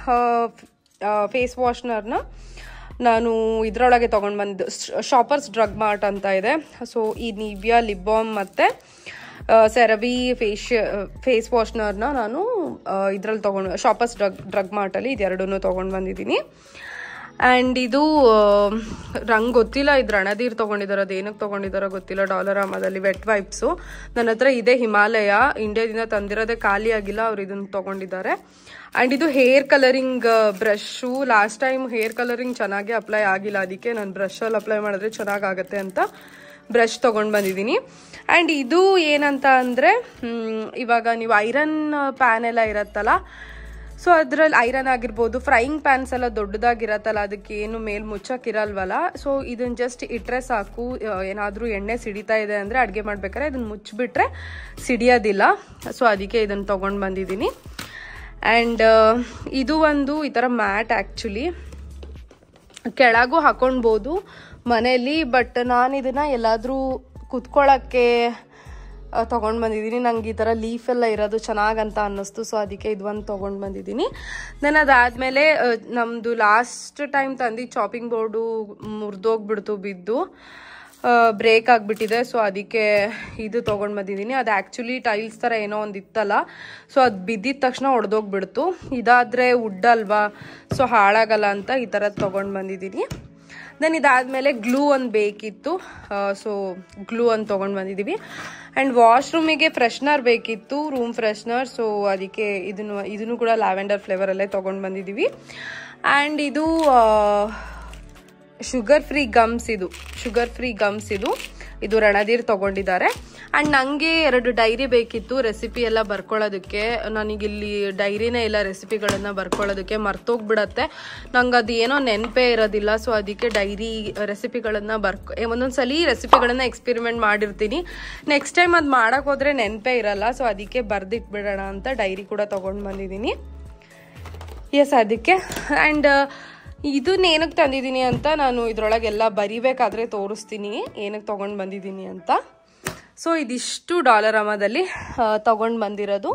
Speaker 1: ಫೇಸ್ ವಾಶ್ನರ್ನ ನಾನು ಇದರೊಳಗೆ ತೊಗೊಂಡು ಬಂದಿದ್ದು. ಶಾಪರ್ಸ್ ಡ್ರಗ್ ಮಾರ್ಟ್ ಅಂತ ಇದೆ. ಸೊ ಈ ನಿವಿಯಾ ಲಿಪ್ ಬಾಮ್ ಮತ್ತು ಸೆರವಿ ಫೇಸ್ ವಾಶ್ನರ್ನ ನಾನು ಇದರಲ್ಲಿ ಶಾಪರ್ಸ್ ಡ್ರಗ್ ಮಾರ್ಟಲ್ಲಿ ಇದೆರಡನ್ನೂ ತೊಗೊಂಡು ಬಂದಿದ್ದೀನಿ. ಆ್ಯಂಡ್ ಇದು ಗೊತ್ತಿಲ್ಲ, ಇದು ರಣಧೀರ್ ತೊಗೊಂಡಿದ್ದಾರೆ, ಅದು ಏನಕ್ಕೆ ತೊಗೊಂಡಿದ್ದಾರೋ ಗೊತ್ತಿಲ್ಲ. $1 ವೆಟ್ ವೈಪ್ಸು ನನ್ನ ಹತ್ರ ಇದೆ. ಹಿಮಾಲಯ ಇಂಡಿಯಾದಿಂದ ತಂದಿರೋದೇ ಖಾಲಿ ಆಗಿಲ್ಲ, ಅವ್ರು ಇದನ್ನು ತೊಗೊಂಡಿದ್ದಾರೆ. ಆ್ಯಂಡ್ ಇದು hair colouring brush. Last time hair colouring ಚೆನ್ನಾಗಿ ಅಪ್ಲೈ ಆಗಿಲ್ಲ, ಅದಕ್ಕೆ ನಾನು ಬ್ರಷಲ್ಲಿ ಅಪ್ಲೈ ಮಾಡಿದ್ರೆ ಚೆನ್ನಾಗಾಗತ್ತೆ ಅಂತ ಬ್ರಷ್ ತೊಗೊಂಡು ಬಂದಿದ್ದೀನಿ. ಆ್ಯಂಡ್ ಇದು ಏನಂತ ಅಂದರೆ, ಇವಾಗ ನೀವು ಐರನ್ ಪ್ಯಾನ್ ಎಲ್ಲ ಇರತ್ತಲ್ಲ, ಸೊ ಅದ್ರಲ್ಲಿ ಐರನ್ ಆಗಿರ್ಬೋದು, ಫ್ರೈಯಿಂಗ್ ಪ್ಯಾನ್ಸ್ ಎಲ್ಲ ದೊಡ್ಡದಾಗಿರತ್ತಲ್ಲ, ಅದಕ್ಕೆ ಏನು ಮೇಲ್ ಮುಚ್ಚಕ್ಕಿರಲ್ವಲ್ಲ. ಸೊ ಇದನ್ನು ಜಸ್ಟ್ ಇಟ್ಟರೆ ಸಾಕು. ಏನಾದರೂ ಎಣ್ಣೆ ಸಿಡಿತಾ ಇದೆ ಅಂದರೆ ಅಡುಗೆ ಮಾಡ್ಬೇಕಾದ್ರೆ ಇದನ್ನು ಮುಚ್ಚಿಬಿಟ್ರೆ ಸಿಡಿಯೋದಿಲ್ಲ. ಸೊ ಅದಕ್ಕೆ ಇದನ್ನು ತೊಗೊಂಡು ಬಂದಿದ್ದೀನಿ. ಆ್ಯಂಡ್ ಇದು ಒಂದು ಈ ಥರ ಮ್ಯಾಟ್, ಆ್ಯಕ್ಚುಲಿ ಕೆಳಗೂ ಹಾಕೊಳ್ಬೋದು ಮನೆಯಲ್ಲಿ. ಬಟ್ ನಾನು ಇದನ್ನು ಎಲ್ಲಾದರೂ ಕುತ್ಕೊಳ್ಳೋಕ್ಕೆ ತೊಗೊಂಡು ಬಂದಿದ್ದೀನಿ. ನಂಗೆ ಈ ಥರ ಲೀಫ್ ಎಲ್ಲ ಇರೋದು ಚೆನ್ನಾಗಂತ ಅನ್ನಿಸ್ತು. ಸೊ ಅದಕ್ಕೆ ಇದು ಒಂದು ತೊಗೊಂಡು ಬಂದಿದ್ದೀನಿ. ನಾನು ಅದಾದಮೇಲೆ ನಮ್ಮದು ಲಾಸ್ಟ್ ಟೈಮ್ ತಂದು ಚಾಪಿಂಗ್ ಬೋರ್ಡು ಮುರಿದೋಗ್ಬಿಡ್ತು, ಬಿದ್ದು ಬ್ರೇಕ್ ಆಗಿಬಿಟ್ಟಿದೆ. ಸೊ ಅದಕ್ಕೆ ಇದು ತೊಗೊಂಡು ಬಂದಿದ್ದೀನಿ. ಅದು ಆ್ಯಕ್ಚುಲಿ ಟೈಲ್ಸ್ ಥರ ಏನೋ ಒಂದು ಇತ್ತಲ್ಲ, ಸೊ ಅದು ಬಿದ್ದಿದ ತಕ್ಷಣ ಒಡೆದೋಗ್ಬಿಡ್ತು. ಇದಾದರೆ ವುಡ್ ಅಲ್ವಾ, ಸೊ ಹಾಳಾಗಲ್ಲ ಅಂತ ಈ ಥರದ್ದು ತೊಗೊಂಡು ಬಂದಿದ್ದೀನಿ. ದೆನ್ ಇದಾದಮೇಲೆ ಗ್ಲೂ ಒಂದು ಬೇಕಿತ್ತು. ಸೊ ಗ್ಲೂ ಒಂದು ತೊಗೊಂಡು ಬಂದಿದ್ದೀವಿ. ಆ್ಯಂಡ್ ವಾಶ್ರೂಮಿಗೆ ಫ್ರೆಶ್ನರ್ ಬೇಕಿತ್ತು, ರೂಮ್ ಫ್ರೆಶ್ನರ್. ಸೊ ಅದಕ್ಕೆ ಇದನ್ನು ಕೂಡ ಲ್ಯಾವೆಂಡರ್ ಫ್ಲೇವರಲ್ಲೇ ತೊಗೊಂಡು ಬಂದಿದ್ದೀವಿ. ಆ್ಯಂಡ್ ಇದು ಶುಗರ್ ಫ್ರೀ ಗಮ್ಸ್ ಇದು ರಣಧೀರ್ ತೊಗೊಂಡಿದ್ದಾರೆ. ಆ್ಯಂಡ್ ನನಗೆ 2 ಡೈರಿ ಬೇಕಿತ್ತು ರೆಸಿಪಿ ಎಲ್ಲ ಬರ್ಕೊಳ್ಳೋದಕ್ಕೆ. ನನಗಿಲ್ಲಿ ಡೈರಿನೇ ಇಲ್ಲ ರೆಸಿಪಿಗಳನ್ನು ಬರ್ಕೊಳ್ಳೋದಕ್ಕೆ, ಮರ್ತೋಗ್ಬಿಡತ್ತೆ ನಂಗೆ, ಅದು ಏನೋ ನೆನಪೇ ಇರೋದಿಲ್ಲ. ಸೊ ಅದಕ್ಕೆ ಡೈರಿ ರೆಸಿಪಿಗಳನ್ನು ಒಂದೊಂದು ಸಲ ರೆಸಿಪಿಗಳನ್ನು ಎಕ್ಸ್ಪೆರಿಮೆಂಟ್ ಮಾಡಿರ್ತೀನಿ, ನೆಕ್ಸ್ಟ್ ಟೈಮ್ ಅದು ಮಾಡೋಕ್ಕೆ ಹೋದರೆ ನೆನಪೇ ಇರಲ್ಲ. ಸೊ ಅದಕ್ಕೆ ಬರೆದಿಟ್ಬಿಡೋಣ ಅಂತ ಡೈರಿ ಕೂಡ ತೊಗೊಂಡು ಬಂದಿದ್ದೀನಿ. ಎಸ್, ಅದಕ್ಕೆ. ಆ್ಯಂಡ್ ಇದನ್ನ ಏನಕ್ಕೆ ತಂದಿದ್ದೀನಿ ಅಂತ ನಾನು ಇದರೊಳಗೆಲ್ಲ ಬರಿಬೇಕಾದ್ರೆ ತೋರಿಸ್ತೀನಿ ಏನಕ್ಕೆ ತೊಗೊಂಡು ಬಂದಿದ್ದೀನಿ ಅಂತ. ಸೊ ಇದಿಷ್ಟು $1 ತೊಗೊಂಡು ಬಂದಿರೋದು.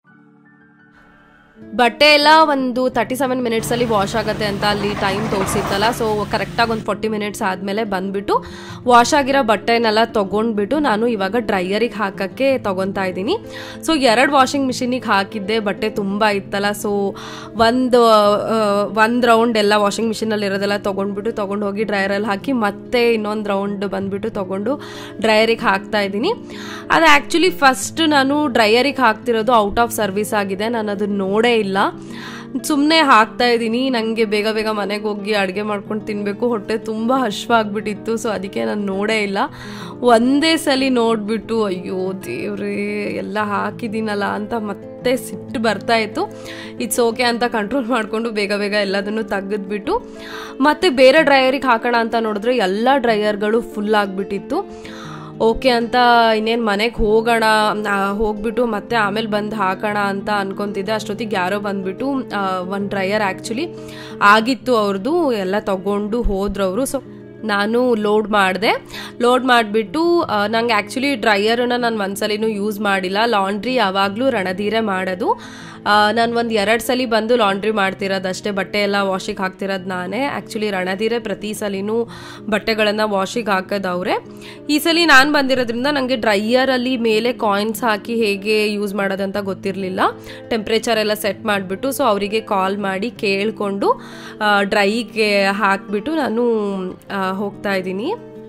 Speaker 2: ಬಟ್ಟೆ ಎಲ್ಲ ಒಂದು 37 ಮಿನಿಟ್ಸಲ್ಲಿ ವಾಶ್ ಆಗುತ್ತೆ ಅಂತ ಅಲ್ಲಿ ಟೈಮ್ ತೋರಿಸಿತ್ತಲ್ಲ. ಸೊ ಕರೆಕ್ಟಾಗಿ ಒಂದು 40 ಮಿನಿಟ್ಸ್ ಆದಮೇಲೆ ಬಂದುಬಿಟ್ಟು ವಾಶ್ ಆಗಿರೋ ಬಟ್ಟೆನೆಲ್ಲ ತೊಗೊಂಡ್ಬಿಟ್ಟು ನಾನು ಇವಾಗ ಡ್ರೈಯರಿಗೆ ಹಾಕೋಕ್ಕೆ ತೊಗೊತಾ ಇದ್ದೀನಿ. ಸೊ 2 ವಾಷಿಂಗ್ ಮಿಷಿನಿಗೆ ಹಾಕಿದ್ದೆ, ಬಟ್ಟೆ ತುಂಬ ಇತ್ತಲ್ಲ. ಸೊ ಒಂದು ರೌಂಡ್ ಎಲ್ಲ ವಾಷಿಂಗ್ ಮಿಷಿನಲ್ಲಿ ಇರೋದೆಲ್ಲ ತೊಗೊಂಡು ಹೋಗಿ ಡ್ರೈಯರಲ್ಲಿ ಹಾಕಿ ಮತ್ತೆ ಇನ್ನೊಂದು ರೌಂಡ್ ಬಂದುಬಿಟ್ಟು ತೊಗೊಂಡು ಡ್ರೈಯರಿಗೆ ಹಾಕ್ತಾ ಇದ್ದೀನಿ. ಅದು ಆ್ಯಕ್ಚುಲಿ ಫಸ್ಟ್ ನಾನು ಡ್ರೈಯರಿಗೆ ಹಾಕ್ತಿರೋದು ಔಟ್ ಆಫ್ ಸರ್ವಿಸ್ ಆಗಿದೆ, ನಾನು ಅದನ್ನು ನೋಡೇ ಇಲ್ಲ, ಸುಮ್ಮನೆ ಹಾಕ್ತಾ ಇದ್ದೀನಿ. ನನಗೆ ಬೇಗ ಮನೆಗೆ ಹೋಗಿ ಅಡುಗೆ ಮಾಡ್ಕೊಂಡು ತಿನ್ನಬೇಕು, ಹೊಟ್ಟೆ ತುಂಬ ಹಶ್ವಾಗ್ಬಿಟ್ಟಿತ್ತು. ಸೊ ಅದಕ್ಕೆ ನಾನು ನೋಡೇ ಇಲ್ಲ. ಒಂದೇ ಸಲ ನೋಡಿಬಿಟ್ಟು ಅಯ್ಯೋ ದೇವ್ರೇ ಎಲ್ಲ ಹಾಕಿದ್ದೀನಲ್ಲ ಅಂತ ಮತ್ತೆ ಸಿಟ್ಟು ಬರ್ತಾಯಿತ್ತು. ಇಟ್ಸ್ ಓಕೆ ಅಂತ ಕಂಟ್ರೋಲ್ ಮಾಡಿಕೊಂಡು ಬೇಗ ಎಲ್ಲದನ್ನು ತೆಗೆದ್ಬಿಟ್ಟು ಮತ್ತೆ ಬೇರೆ ಡ್ರೈಯರಿಗೆ ಹಾಕೋಣ ಅಂತ ನೋಡಿದ್ರೆ ಎಲ್ಲ ಡ್ರೈಯರ್ಗಳು ಫುಲ್ ಆಗಿಬಿಟ್ಟಿತ್ತು. ಓಕೆ ಅಂತ ಇನ್ನೇನು ಮನೆಗೆ ಹೋಗ್ಬಿಟ್ಟು ಮತ್ತೆ ಆಮೇಲೆ ಬಂದು ಹಾಕೋಣ ಅಂತ ಅನ್ಕೊತಿದ್ದೆ. ಅಷ್ಟೊತ್ತಿಗೆ ಯಾರೋ ಬಂದುಬಿಟ್ಟು ಒಂದು ಡ್ರೈಯರ್ ಆ್ಯಕ್ಚುಲಿ ಆಗಿತ್ತು ಅವ್ರದ್ದು, ಎಲ್ಲ ತಗೊಂಡು ಹೋದ್ರವರು. ಸೊ ನಾನು ಲೋಡ್ ಮಾಡಿಬಿಟ್ಟು ನಂಗೆ ಆ್ಯಕ್ಚುಲಿ ಡ್ರೈಯರನ್ನು ನಾನು ಒಂದ್ಸಲಿನೂ ಯೂಸ್ ಮಾಡಿಲ್ಲ. ಲಾಂಡ್ರಿ ಯಾವಾಗಲೂ ರಣಧೀರೆ ಮಾಡೋದು. ನಾನು ಒಂದು 2 ಸಲ ಬಂದು ಲಾಂಡ್ರಿ ಮಾಡ್ತಿರೋದು ಅಷ್ಟೇ, ಬಟ್ಟೆ ಎಲ್ಲ ವಾಷಿಗೆ ಹಾಕ್ತಿರೋದು ನಾನೇ. ಆ್ಯಕ್ಚುಲಿ ರಣಧೀರೆ ಪ್ರತಿ ಸಲಿನೂ ಬಟ್ಟೆಗಳನ್ನು ವಾಷಿಗೆ ಹಾಕೋದವ್ರೆ. ಈ ಸಲ ನಾನು ಬಂದಿರೋದ್ರಿಂದ ನನಗೆ ಡ್ರೈಯರಲ್ಲಿ ಮೇಲೆ ಕಾಯಿನ್ಸ್ ಹಾಕಿ ಹೇಗೆ ಯೂಸ್ ಮಾಡೋದಂತ ಗೊತ್ತಿರಲಿಲ್ಲ. ಟೆಂಪ್ರೇಚರ್ ಎಲ್ಲ ಸೆಟ್ ಮಾಡಿಬಿಟ್ಟು ಸೊ ಅವರಿಗೆ ಕಾಲ್ ಮಾಡಿ ಕೇಳಿಕೊಂಡು ಡ್ರೈಗೆ ಹಾಕಿಬಿಟ್ಟು ನಾನು ಹೋಗ್ತಾ ಇದ್ದೀನಿ.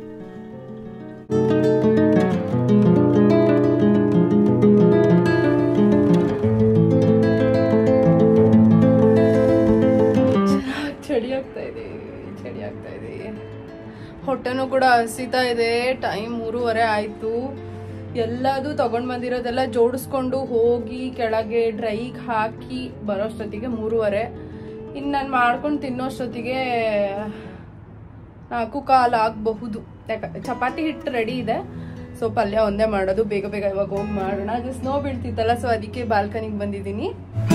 Speaker 2: ಚಳಿ ಆಗ್ತಾ ಇದೆ, ಹೊಟ್ಟೆನೂ ಕೂಡ ಹಸಿತಾ ಇದೆ. ಟೈಮ್ 3:30 ಆಯ್ತು. ಎಲ್ಲದು ತಗೊಂಡ್ ಬಂದಿರೋದೆಲ್ಲ ಜೋಡಿಸ್ಕೊಂಡು ಹೋಗಿ ಕೆಳಗೆ ಡ್ರೈಗೆ ಹಾಕಿ ಬರೋಷ್ಟೊತ್ತಿಗೆ 3:30. ಇನ್ನು ನಾನು ಮಾಡ್ಕೊಂಡು ತಿನ್ನೋಷ್ಟೊತ್ತಿಗೆ 4:15 ಆಗಬಹುದು. ಚಪಾತಿ ಹಿಟ್ಟು ರೆಡಿ ಇದೆ, ಸೊ ಪಲ್ಯ ಒಂದೇ ಮಾಡೋದು. ಬೇಗ ಬೇಗ ಇವಾಗ ಹೋಗಿ ಮಾಡೋಣ. ಅದು ಸ್ನೋ ಬೀಳ್ತಿತ್ತಲ್ಲ, ಸೊ ಅದಕ್ಕೆ ಬಾಲ್ಕನಿಗೆ ಬಂದಿದ್ದೀನಿ.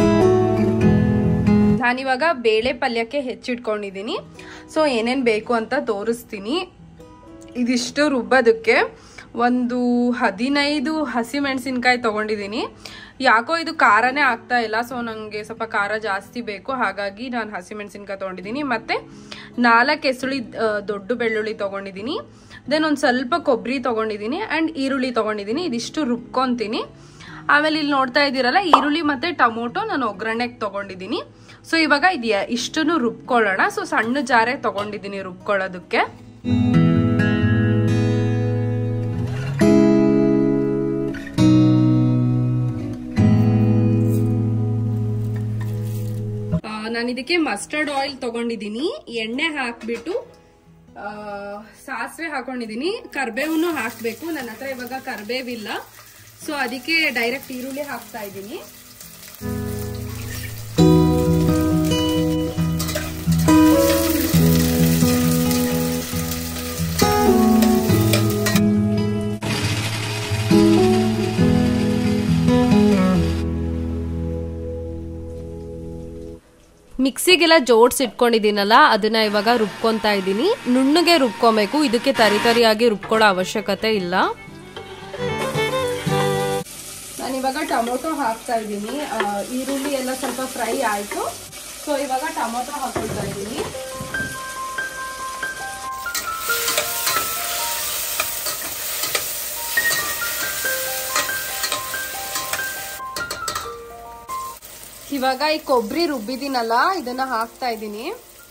Speaker 2: ನಾನಿವಾಗ ಬೇಳೆ ಪಲ್ಯಕ್ಕೆ ಹೆಚ್ಚಿಟ್ಕೊಂಡಿದ್ದೀನಿ. ಸೊ ಏನೇನು ಬೇಕು ಅಂತ ತೋರಿಸ್ತೀನಿ. ಇದಿಷ್ಟು ರುಬ್ಬೋದಕ್ಕೆ ಒಂದು 15 ಹಸಿಮೆಣಸಿನ್ಕಾಯಿ ತೊಗೊಂಡಿದ್ದೀನಿ. ಯಾಕೋ ಇದು ಖಾರನೇ ಆಗ್ತಾ ಇಲ್ಲ, ಸೊ ನನಗೆ ಸ್ವಲ್ಪ ಖಾರ ಜಾಸ್ತಿ ಬೇಕು, ಹಾಗಾಗಿ ನಾನು ಹಸಿಮೆಣಸಿನ್ಕಾಯಿ ತೊಗೊಂಡಿದ್ದೀನಿ. ಮತ್ತು 4 ಎಸುಳಿ ದೊಡ್ಡ ಬೆಳ್ಳುಳ್ಳಿ ತೊಗೊಂಡಿದ್ದೀನಿ. ದೆನ್ ಒಂದು ಸ್ವಲ್ಪ ಕೊಬ್ಬರಿ ತೊಗೊಂಡಿದ್ದೀನಿ ಆ್ಯಂಡ್ ಈರುಳ್ಳಿ ತೊಗೊಂಡಿದ್ದೀನಿ. ಇದಿಷ್ಟು ರುಬ್ಕೊತೀನಿ. ಆಮೇಲೆ ಇಲ್ಲಿ ನೋಡ್ತಾ ಇದ್ದೀರಲ್ಲ, ಈರುಳ್ಳಿ ಮತ್ತು ಟೊಮೊಟೊ ನಾನು ಒಗ್ಗರಣೆಗೆ ತೊಗೊಂಡಿದ್ದೀನಿ. ಸೊ ಇವಾಗ ಇಷ್ಟನ್ನು ರುಬ್ಕೊಳ್ಳೋಣ. ಸೊ ಸಣ್ಣ ಜಾರೆ ತೊಗೊಂಡಿದ್ದೀನಿ ರುಬ್ಕೊಳ್ಳೋದಕ್ಕೆ. ನಾನು ಇದಕ್ಕೆ ಮಸ್ಟರ್ಡ್ ಆಯಿಲ್ ತಗೊಂಡಿದ್ದೀನಿ. ಎಣ್ಣೆ ಹಾಕ್ಬಿಟ್ಟು ಸಾಸಿವೆ ಹಾಕೊಂಡಿದ್ದೀನಿ. ಕರ್ಬೇವನ್ನು ಹಾಕಬೇಕು. ನನ್ನ ಹತ್ರ ಇವಾಗ ಕರ್ಬೇವಿಲ್ಲ, ಸೊ ಅದಕ್ಕೆ ಡೈರೆಕ್ಟ್ ಈರುಳ್ಳಿ ಹಾಕ್ತಾ ಇದ್ದೀನಿ. ಮಿಕ್ಸಿಗೆಲ್ಲ ಜೋಡಿಸಿ ಇಟ್ಕೊಂಡಿದ್ದೀನಲ್ಲ, ಅದನ್ನ ಇವಾಗ ರುಬ್ಕೊತಾ ಇದ್ದೀನಿ. ನುಣ್ಣಗೆ ರುಬ್ಕೊಬೇಕು, ಇದಕ್ಕೆ ತರಿಯಾಗಿ ರುಬ್ಕೊಳ್ಳೋ ಅವಶ್ಯಕತೆ ಇಲ್ಲ.
Speaker 1: ನಾನಿವಾಗ ಟೊಮೊಟೊ ಹಾಕ್ತಾ ಇದ್ದೀನಿ. ಈರುಳ್ಳಿ ಎಲ್ಲ ಸ್ವಲ್ಪ ಫ್ರೈ ಆಯಿತು, ಸೊ ಇವಾಗ ಟೊಮೊಟೊ ಹಾಕ್ಕೊಳ್ತಾ ಇದ್ದೀನಿ. ಇವಾಗ ಈ ಕೊಬ್ಬರಿ ರುಬ್ಬಿದ್ದೀನಲ್ಲ, ಇದನ್ನ ಹಾಕ್ತಾ ಇದ್ದೀನಿ.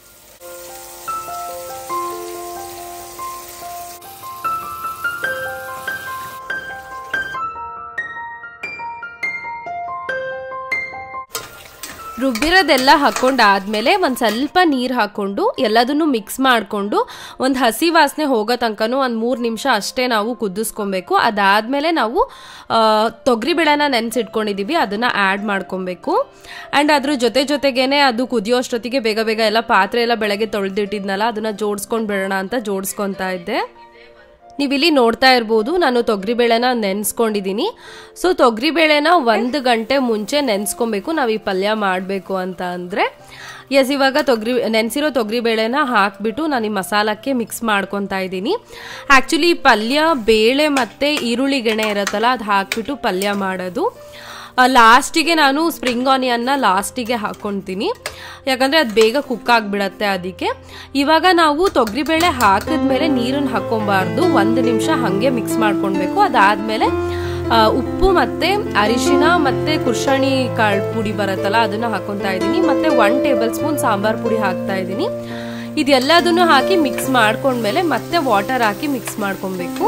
Speaker 2: ರುಬ್ಬಿರೋದೆಲ್ಲ ಹಾಕೊಂಡಾದ್ಮೇಲೆ ಒಂದು ಸ್ವಲ್ಪ ನೀರು ಹಾಕ್ಕೊಂಡು ಎಲ್ಲದನ್ನು ಮಿಕ್ಸ್ ಮಾಡಿಕೊಂಡು ಒಂದು ಹಸಿ ವಾಸನೆ ಹೋಗೋ ತನಕನೂ ಒಂದು 3 ನಿಮಿಷ ಅಷ್ಟೇ ನಾವು ಕುದಿಸ್ಕೊಬೇಕು. ಅದಾದಮೇಲೆ ನಾವು ತೊಗರಿಬೇಳೆನ ನೆನೆಸಿಟ್ಕೊಂಡಿದ್ದೀವಿ, ಅದನ್ನು ಆ್ಯಡ್ ಮಾಡ್ಕೊಬೇಕು. ಆ್ಯಂಡ್ ಅದ್ರ ಜೊತೆಗೇನೆ ಅದು ಕುದಿಯೋಷ್ಟೊತ್ತಿಗೆ ಬೇಗ ಬೇಗ ಎಲ್ಲ ಪಾತ್ರೆ ಎಲ್ಲ ಬೆಳಗ್ಗೆ ತೊಳೆದಿಟ್ಟಿದ್ನಲ್ಲ, ಅದನ್ನು ಜೋಡಿಸ್ಕೊಂಡು ಬಿಡೋಣ ಅಂತ ಜೋಡಿಸ್ಕೊತಾ ಇದ್ದೆ. ನೀವಿಲ್ಲಿ ನೋಡ್ತಾ ಇರ್ಬೋದು, ನಾನು ತೊಗರಿಬೇಳೆನ ನೆನೆಸ್ಕೊಂಡಿದ್ದೀನಿ. ಸೊ ತೊಗರಿಬೇಳೆನ 1 ಗಂಟೆ ಮುಂಚೆ ನೆನೆಸ್ಕೊಬೇಕು ನಾವು ಈ ಪಲ್ಯ ಮಾಡಬೇಕು ಅಂತ ಅಂದರೆ. ಎಸ್, ಇವಾಗ ನೆನೆಸಿರೋ ತೊಗರಿಬೇಳೆನ ಹಾಕಿಬಿಟ್ಟು ನಾನು ಈ ಮಸಾಲಕ್ಕೆ ಮಿಕ್ಸ್ ಮಾಡ್ಕೊತಾ ಇದ್ದೀನಿ. ಆ್ಯಕ್ಚುಲಿ ಪಲ್ಯ ಬೇಳೆ ಮತ್ತು ಈರುಳ್ಳಿ ಗೆಣೆ ಇರುತ್ತಲ್ಲ, ಅದು ಹಾಕಿಬಿಟ್ಟು ಪಲ್ಯ ಮಾಡೋದು. ಲಾಸ್ಟಿಗೆ ನಾನು ಸ್ಪ್ರಿಂಗ್ ಆನಿಯನ್ನ ಲಾಸ್ಟಿಗೆ ಹಾಕ್ಕೊತೀನಿ, ಯಾಕಂದರೆ ಅದು ಬೇಗ ಕುಕ್ ಆಗಿಬಿಡತ್ತೆ. ಅದಕ್ಕೆ ಇವಾಗ ನಾವು ತೊಗರಿಬೇಳೆ ಹಾಕಿದ್ಮೇಲೆ ನೀರನ್ನು ಹಾಕ್ಕೊಬಾರ್ದು, 1 ನಿಮಿಷ ಹಾಗೆ ಮಿಕ್ಸ್ ಮಾಡ್ಕೊಳ್ಬೇಕು. ಅದಾದಮೇಲೆ ಉಪ್ಪು ಮತ್ತು ಅರಿಶಿನ ಮತ್ತು ಕುರ್ಷಾಣಿ ಕಾಳು ಪುಡಿ ಬರುತ್ತಲ್ಲ, ಅದನ್ನು ಹಾಕ್ಕೊತಾ ಇದ್ದೀನಿ. ಮತ್ತು 1 ಟೇಬಲ್ ಸ್ಪೂನ್ ಸಾಂಬಾರು ಪುಡಿ ಹಾಕ್ತಾ ಇದ್ದೀನಿ. ಇದೆಲ್ಲದನ್ನು ಹಾಕಿ ಮಿಕ್ಸ್ ಮಾಡ್ಕೊಂಡ್ಮೇಲೆ ಮತ್ತೆ ವಾಟರ್ ಹಾಕಿ ಮಿಕ್ಸ್ ಮಾಡ್ಕೊಬೇಕು.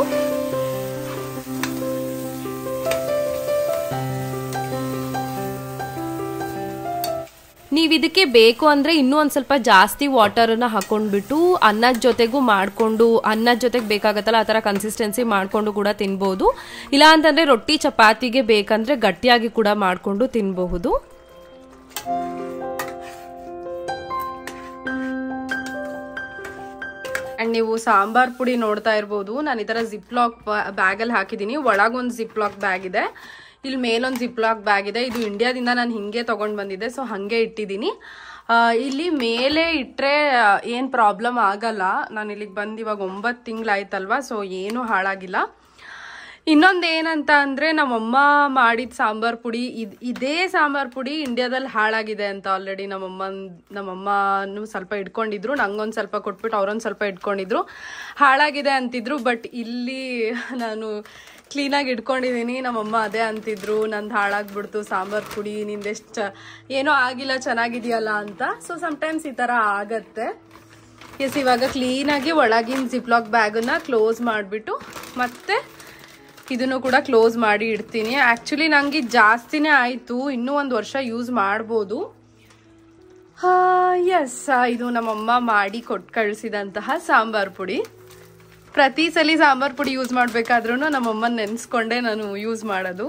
Speaker 2: ನೀವು ಇದಕ್ಕೆ ಬೇಕು ಅಂದರೆ ಇನ್ನೂ ಒಂದು ಸ್ವಲ್ಪ ಜಾಸ್ತಿ ವಾಟರನ್ನು ಹಾಕೊಂಡ್ಬಿಟ್ಟು ಅನ್ನದ ಜೊತೆಗೂ ಮಾಡಿಕೊಂಡು, ಅನ್ನದ ಜೊತೆಗೆ ಬೇಕಾಗತ್ತಲ್ಲ ಆ ಥರ ಕನ್ಸಿಸ್ಟೆನ್ಸಿ ಮಾಡಿಕೊಂಡು ಕೂಡ ತಿನ್ಬೋದು. ಇಲ್ಲ ಅಂತಂದರೆ ರೊಟ್ಟಿ ಚಪಾತಿಗೆ ಬೇಕಂದರೆ ಗಟ್ಟಿಯಾಗಿ ಕೂಡ ಮಾಡಿಕೊಂಡು ತಿನ್ನಬಹುದು.
Speaker 1: ಆ್ಯಂಡ್ ನೀವು ಸಾಂಬಾರ್ ಪುಡಿ ನೋಡ್ತಾ ಇರ್ಬೋದು, ನಾನು ಈ ಥರ ಜಿಪ್ಲಾಕ್ ಬ್ಯಾಗಲ್ಲಿ ಹಾಕಿದ್ದೀನಿ. ಒಳಗೊಂದು ಜಿಪ್ಲಾಕ್ ಬ್ಯಾಗ್ ಇದೆ, ಇಲ್ಲಿ ಮೇಲೊಂದು ಜಿಪ್ಲಾಕ್ ಬ್ಯಾಗ್ ಇದೆ. ಇದು ಇಂಡಿಯಾದಿಂದ ನಾನು ಹಿಂಗೆ ತೊಗೊಂಡು ಬಂದಿದ್ದೆ, ಸೊ ಹಾಗೆ ಇಟ್ಟಿದ್ದೀನಿ. ಇಲ್ಲಿ ಮೇಲೆ ಇಟ್ಟರೆ ಏನು ಪ್ರಾಬ್ಲಮ್ ಆಗಲ್ಲ. ನಾನು ಇಲ್ಲಿಗೆ ಬಂದು ಇವಾಗ 9 ತಿಂಗಳಾಯ್ತಲ್ವ, ಸೊ ಏನೂ ಹಾಳಾಗಿಲ್ಲ. ಇನ್ನೊಂದು ಏನಂತ ಅಂದರೆ ನಮ್ಮಮ್ಮ ಮಾಡಿದ ಸಾಂಬಾರು ಪುಡಿ ಇದೇ ಸಾಂಬಾರು ಪುಡಿ ಇಂಡಿಯಾದಲ್ಲಿ ಹಾಳಾಗಿದೆ ಅಂತ ಆಲ್ರೆಡಿ ನಮ್ಮಮ್ಮನೂ ಸ್ವಲ್ಪ ಇಟ್ಕೊಂಡಿದ್ರು, ನಂಗೊಂದು ಸ್ವಲ್ಪ ಕೊಟ್ಬಿಟ್ಟು ಅವರೊಂದು ಸ್ವಲ್ಪ ಇಟ್ಕೊಂಡಿದ್ರು, ಹಾಳಾಗಿದೆ ಅಂತಿದ್ರು. ಬಟ್ ಇಲ್ಲಿ ನಾನು ಕ್ಲೀನಾಗಿ ಇಟ್ಕೊಂಡಿದ್ದೀನಿ. ನಮ್ಮಮ್ಮ ಅದೇ ಅಂತಿದ್ರು, ನಂದು ಹಾಳಾಗ್ಬಿಡ್ತು ಸಾಂಬಾರು ಪುಡಿ, ನಿಂದೆಷ್ಟು ಏನೋ ಆಗಿಲ್ಲ ಚೆನ್ನಾಗಿದೆಯಲ್ಲ ಅಂತ. ಸೊ ಸಮ್ಟೈಮ್ಸ್ ಈ ಥರ ಆಗತ್ತೆ. ಎಸ್, ಇವಾಗ ಕ್ಲೀನಾಗಿ ಒಳಗಿನ ಜಿಪ್ಲಾಕ್ ಬ್ಯಾಗನ್ನು ಕ್ಲೋಸ್ ಮಾಡಿಬಿಟ್ಟು ಮತ್ತೆ ಇದನ್ನು ಕೂಡ ಕ್ಲೋಸ್ ಮಾಡಿ ಇಡ್ತೀನಿ. ಆ್ಯಕ್ಚುಲಿ ನನಗೆ ಜಾಸ್ತಿನೇ ಆಯಿತು, ಇನ್ನೂ 1 ವರ್ಷ ಯೂಸ್ ಮಾಡ್ಬೋದು. ಎಸ್, ಇದು ನಮ್ಮಮ್ಮ ಮಾಡಿ ಕೊಟ್ಟು ಕಳಿಸಿದಂತಹ ಸಾಂಬಾರು ಪುಡಿ. ಪ್ರತಿ ಸಲ ಸಾಂಬಾರು ಪುಡಿ ಯೂಸ್ ಮಾಡಬೇಕಾದ್ರೂ ನಮ್ಮಮ್ಮನ ನೆನೆಸ್ಕೊಂಡೇ ನಾನು ಯೂಸ್ ಮಾಡೋದು.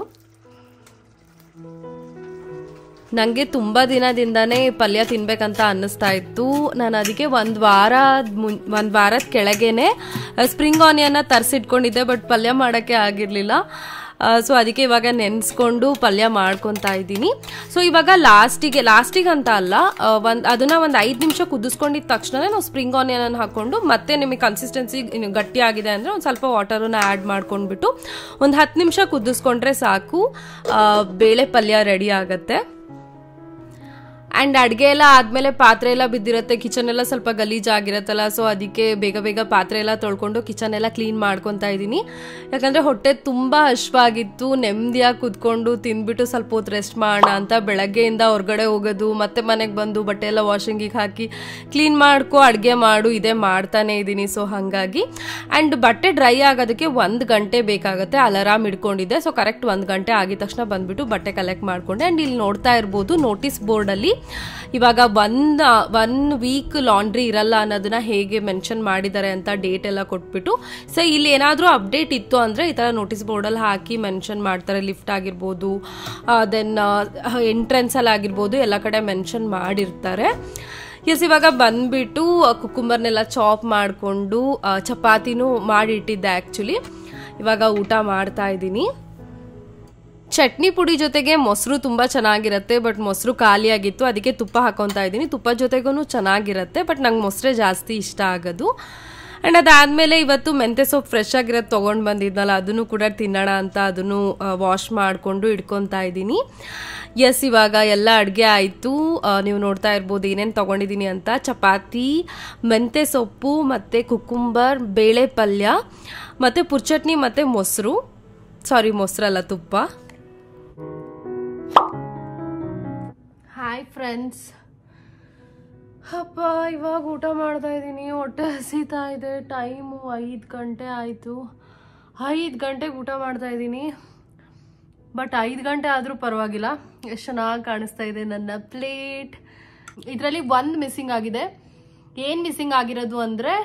Speaker 2: ನನಗೆ ತುಂಬ ದಿನದಿಂದನೇ ಪಲ್ಯ ತಿನ್ಬೇಕಂತ ಅನ್ನಿಸ್ತಾ ಇತ್ತು. ನಾನು ಅದಕ್ಕೆ ಒಂದು ವಾರದ ಕೆಳಗೇನೆ ಸ್ಪ್ರಿಂಗ್ ಆನಿಯನ್ನ ತರಿಸಿಟ್ಕೊಂಡಿದ್ದೆ, ಬಟ್ ಪಲ್ಯ ಮಾಡೋಕ್ಕೆ ಆಗಿರಲಿಲ್ಲ. ಸೊ ಅದಕ್ಕೆ ಇವಾಗ ನೆನೆಸ್ಕೊಂಡು ಪಲ್ಯ ಮಾಡ್ಕೊತಾ ಇದ್ದೀನಿ. ಸೊ ಇವಾಗ ಲಾಸ್ಟಿಗೆ ಅಂತ ಅಲ್ಲ, ಅದನ್ನು ಒಂದು 5 ನಿಮಿಷ ಕುದಿಸ್ಕೊಂಡಿದ್ದ ತಕ್ಷಣ ನಾವು ಸ್ಪ್ರಿಂಗ್ ಆನಿಯನ್ ಹಾಕ್ಕೊಂಡು ಮತ್ತೆ ನಿಮಗೆ ಕನ್ಸಿಸ್ಟೆನ್ಸಿ ಗಟ್ಟಿ ಆಗಿದೆ ಅಂದರೆ ಒಂದು ಸ್ವಲ್ಪ ವಾಟರನ್ನು ಆ್ಯಡ್ ಮಾಡ್ಕೊಂಡ್ಬಿಟ್ಟು ಒಂದು 10 ನಿಮಿಷ ಕುದಿಸ್ಕೊಂಡ್ರೆ ಸಾಕು, ಬೇಳೆ ಪಲ್ಯ ರೆಡಿ ಆಗುತ್ತೆ. ಆ್ಯಂಡ್ ಅಡುಗೆ ಎಲ್ಲ ಆದಮೇಲೆ ಪಾತ್ರೆ ಎಲ್ಲ ಬಿದ್ದಿರುತ್ತೆ, ಕಿಚನ್ ಎಲ್ಲ ಸ್ವಲ್ಪ ಗಲೀಜಾಗಿರುತ್ತಲ್ಲ. ಸೊ ಅದಕ್ಕೆ ಬೇಗ ಪಾತ್ರೆ ಎಲ್ಲ ತೊಳ್ಕೊಂಡು ಕಿಚನ್ ಎಲ್ಲ ಕ್ಲೀನ್ ಮಾಡ್ಕೊತಾ ಇದ್ದೀನಿ. ಯಾಕಂದರೆ ಹೊಟ್ಟೆ ತುಂಬ ಹಶ್ವಾಗಿತ್ತು, ನೆಮ್ಮದಿಯಾಗಿ ಕುತ್ಕೊಂಡು ತಿಂದ್ಬಿಟ್ಟು ಸ್ವಲ್ಪ ಹೊತ್ತು ರೆಸ್ಟ್ ಮಾಡೋಣ ಅಂತ ಬೆಳಗ್ಗೆಯಿಂದ ಹೊರಗಡೆ ಹೋಗೋದು, ಮತ್ತೆ ಮನೆಗೆ ಬಂದು ಬಟ್ಟೆ ಎಲ್ಲ ವಾಷಿಂಗಿಗೆ ಹಾಕಿ ಕ್ಲೀನ್ ಅಡುಗೆ ಮಾಡು ಇದೇ ಮಾಡ್ತಾನೆ ಇದ್ದೀನಿ. ಸೊ ಹಾಗಾಗಿ ಆ್ಯಂಡ್ ಬಟ್ಟೆ ಡ್ರೈ ಆಗೋದಕ್ಕೆ 1 ಗಂಟೆ ಬೇಕಾಗುತ್ತೆ. ಅಲಾರಾಮ್ ಇಟ್ಕೊಂಡಿದ್ದೆ. ಸೊ ಕರೆಕ್ಟ್ 1 ಗಂಟೆ ಆಗಿದ ತಕ್ಷಣ ಬಂದುಬಿಟ್ಟು ಬಟ್ಟೆ ಕಲೆಕ್ಟ್ ಮಾಡಿಕೊಂಡೆ. ಆ್ಯಂಡ್ ಇಲ್ಲಿ ನೋಡ್ತಾ ಇರ್ಬೋದು ನೋಟಿಸ್ ಬೋರ್ಡಲ್ಲಿ ಇವಾಗ 1 ವೀಕ್ ಲಾಂಡ್ರಿ ಇರಲ್ಲ ಅನ್ನೋದನ್ನ ಹೇಗೆ ಮೆನ್ಷನ್ ಮಾಡಿದ್ದಾರೆ ಅಂತ ಡೇಟ್ ಎಲ್ಲ ಕೊಟ್ಬಿಟ್ಟು. ಸೊ ಇಲ್ಲಿ ಏನಾದರೂ ಅಪ್ಡೇಟ್ ಇತ್ತು ಅಂದರೆ ಈ ಥರ ನೋಟಿಸ್ ಬೋರ್ಡಲ್ಲಿ ಹಾಕಿ ಮೆನ್ಷನ್ ಮಾಡ್ತಾರೆ. ಲಿಫ್ಟ್ ಆಗಿರ್ಬೋದು, ದೆನ್ ಎಂಟ್ರೆನ್ಸಲ್ಲಿ ಆಗಿರ್ಬೋದು, ಎಲ್ಲ ಕಡೆ ಮೆನ್ಷನ್ ಮಾಡಿರ್ತಾರೆ. ಎಸ್, ಇವಾಗ ಬಂದ್ಬಿಟ್ಟು ಕುಕ್ಕುಂಬರ್ನೆಲ್ಲ ಚಾಪ್ ಮಾಡಿಕೊಂಡು ಚಪಾತಿನೂ ಮಾಡಿಟ್ಟಿದ್ದೆ. ಆ್ಯಕ್ಚುಲಿ ಇವಾಗ ಊಟ ಮಾಡ್ತಾ ಇದ್ದೀನಿ. ಚಟ್ನಿ ಪುಡಿ ಜೊತೆಗೆ ಮೊಸರು ತುಂಬ ಚೆನ್ನಾಗಿರುತ್ತೆ, ಬಟ್ ಮೊಸರು ಖಾಲಿಯಾಗಿತ್ತು, ಅದಕ್ಕೆ ತುಪ್ಪ ಹಾಕೊತಾ ಇದ್ದೀನಿ. ತುಪ್ಪದ ಜೊತೆಗೂ ಚೆನ್ನಾಗಿರುತ್ತೆ, ಬಟ್ ನಂಗೆ ಮೊಸರೇ ಜಾಸ್ತಿ ಇಷ್ಟ ಆಗೋದು. ಆ್ಯಂಡ್ ಅದಾದಮೇಲೆ ಇವತ್ತು ಮೆಂತ್ಯ ಸೊಪ್ಪು ಫ್ರೆಶ್ ಆಗಿರೋದು ತೊಗೊಂಡು ಬಂದಿದ್ನಲ್ಲ, ಅದನ್ನು ಕೂಡ ತಿನ್ನೋಣ ಅಂತ ಅದನ್ನು ವಾಶ್ ಮಾಡಿಕೊಂಡು ಇಟ್ಕೊತಾ ಇದ್ದೀನಿ. ಎಸ್, ಇವಾಗ ಎಲ್ಲ ಅಡುಗೆ ಆಯಿತು. ನೀವು ನೋಡ್ತಾ ಇರ್ಬೋದು ಏನೇನು ತೊಗೊಂಡಿದ್ದೀನಿ ಅಂತ. ಚಪಾತಿ, ಮೆಂತ್ಯ ಸೊಪ್ಪು ಮತ್ತು ಕುಕ್ಕುಂಬರ್, ಬೇಳೆ ಪಲ್ಯ ಮತ್ತು ಪುರ್ಚಟ್ನಿ ಮತ್ತು ಮೊಸರಲ್ಲ ತುಪ್ಪ. ಹಾಯ್ ಫ್ರೆಂಡ್ಸ್, ಇವಾಗ ಊಟ ಮಾಡ್ತಾ ಇದ್ದೀನಿ. ಹೊಟ್ಟೆ ಹಸಿತಾ ಇದೆ. ಟೈಮು 5 ಗಂಟೆ ಆಯಿತು. 5 ಗಂಟೆಗೆ ಊಟ ಮಾಡ್ತಾ ಇದ್ದೀನಿ. ಬಟ್ 5 ಗಂಟೆ ಆದರೂ ಪರವಾಗಿಲ್ಲ, ಎಷ್ಟು ಚೆನ್ನಾಗಿ ಕಾಣಿಸ್ತಾ ಇದೆ ನನ್ನ ಪ್ಲೇಟ್. ಇದರಲ್ಲಿ 1 ಮಿಸ್ಸಿಂಗ್ ಆಗಿದೆ. ಏನು ಮಿಸ್ಸಿಂಗ್ ಆಗಿರೋದು ಅಂದರೆ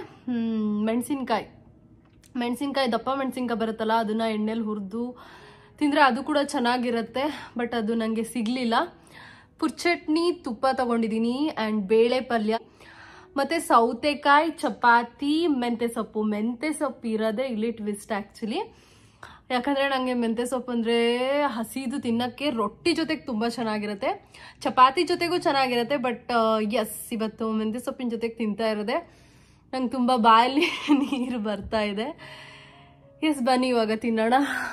Speaker 2: ಮೆಣಸಿನ್ಕಾಯಿ ದಪ್ಪ ಮೆಣಸಿನ್ಕಾಯಿ ಬರುತ್ತಲ್ಲ, ಅದನ್ನು ಎಣ್ಣೆಲಿ ಹುರಿದು ತಿಂದರೆ ಅದು ಕೂಡ ಚೆನ್ನಾಗಿರುತ್ತೆ. ಬಟ್ ಅದು ನನಗೆ ಸಿಗಲಿಲ್ಲ. ಪುರ್ಚಟ್ನಿ, ತುಪ್ಪ ತೊಗೊಂಡಿದ್ದೀನಿ ಆ್ಯಂಡ್ ಬೇಳೆ ಪಲ್ಯ ಮತ್ತು ಸೌತೆಕಾಯಿ, ಚಪಾತಿ, ಮೆಂತ್ಯ ಸೊಪ್ಪು ಇರೋದೇ ಇಲ್ಲಿ ಟ್ವಿಸ್ಟ್ ಆ್ಯಕ್ಚುಲಿ. ಯಾಕಂದರೆ ನನಗೆ ಮೆಂತ್ಯ ಸೊಪ್ಪು ಅಂದರೆ ಹಸಿದು ತಿನ್ನೋಕ್ಕೆ ರೊಟ್ಟಿ ಜೊತೆಗೆ ತುಂಬ ಚೆನ್ನಾಗಿರುತ್ತೆ, ಚಪಾತಿ ಜೊತೆಗೂ ಚೆನ್ನಾಗಿರುತ್ತೆ. ಬಟ್ ಎಸ್, ಇವತ್ತು ಮೆಂತ್ಯ ಸೊಪ್ಪಿನ ಜೊತೆಗೆ ತಿಂತಾ ಇರೋದೆ ನಂಗೆ ತುಂಬ ಬಾಯಲ್ಲಿ ನೀರು ಬರ್ತಾ ಇದೆ. ಎಸ್, ಬನ್ನಿ ಇವಾಗ ತಿನ್ನೋಣ.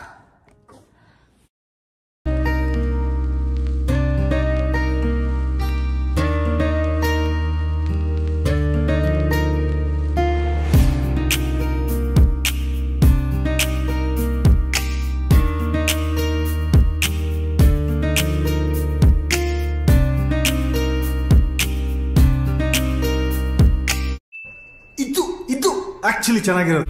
Speaker 3: ಇದು ಆಕ್ಚುಲಿ ಚೆನ್ನಾಗಿರೋದು.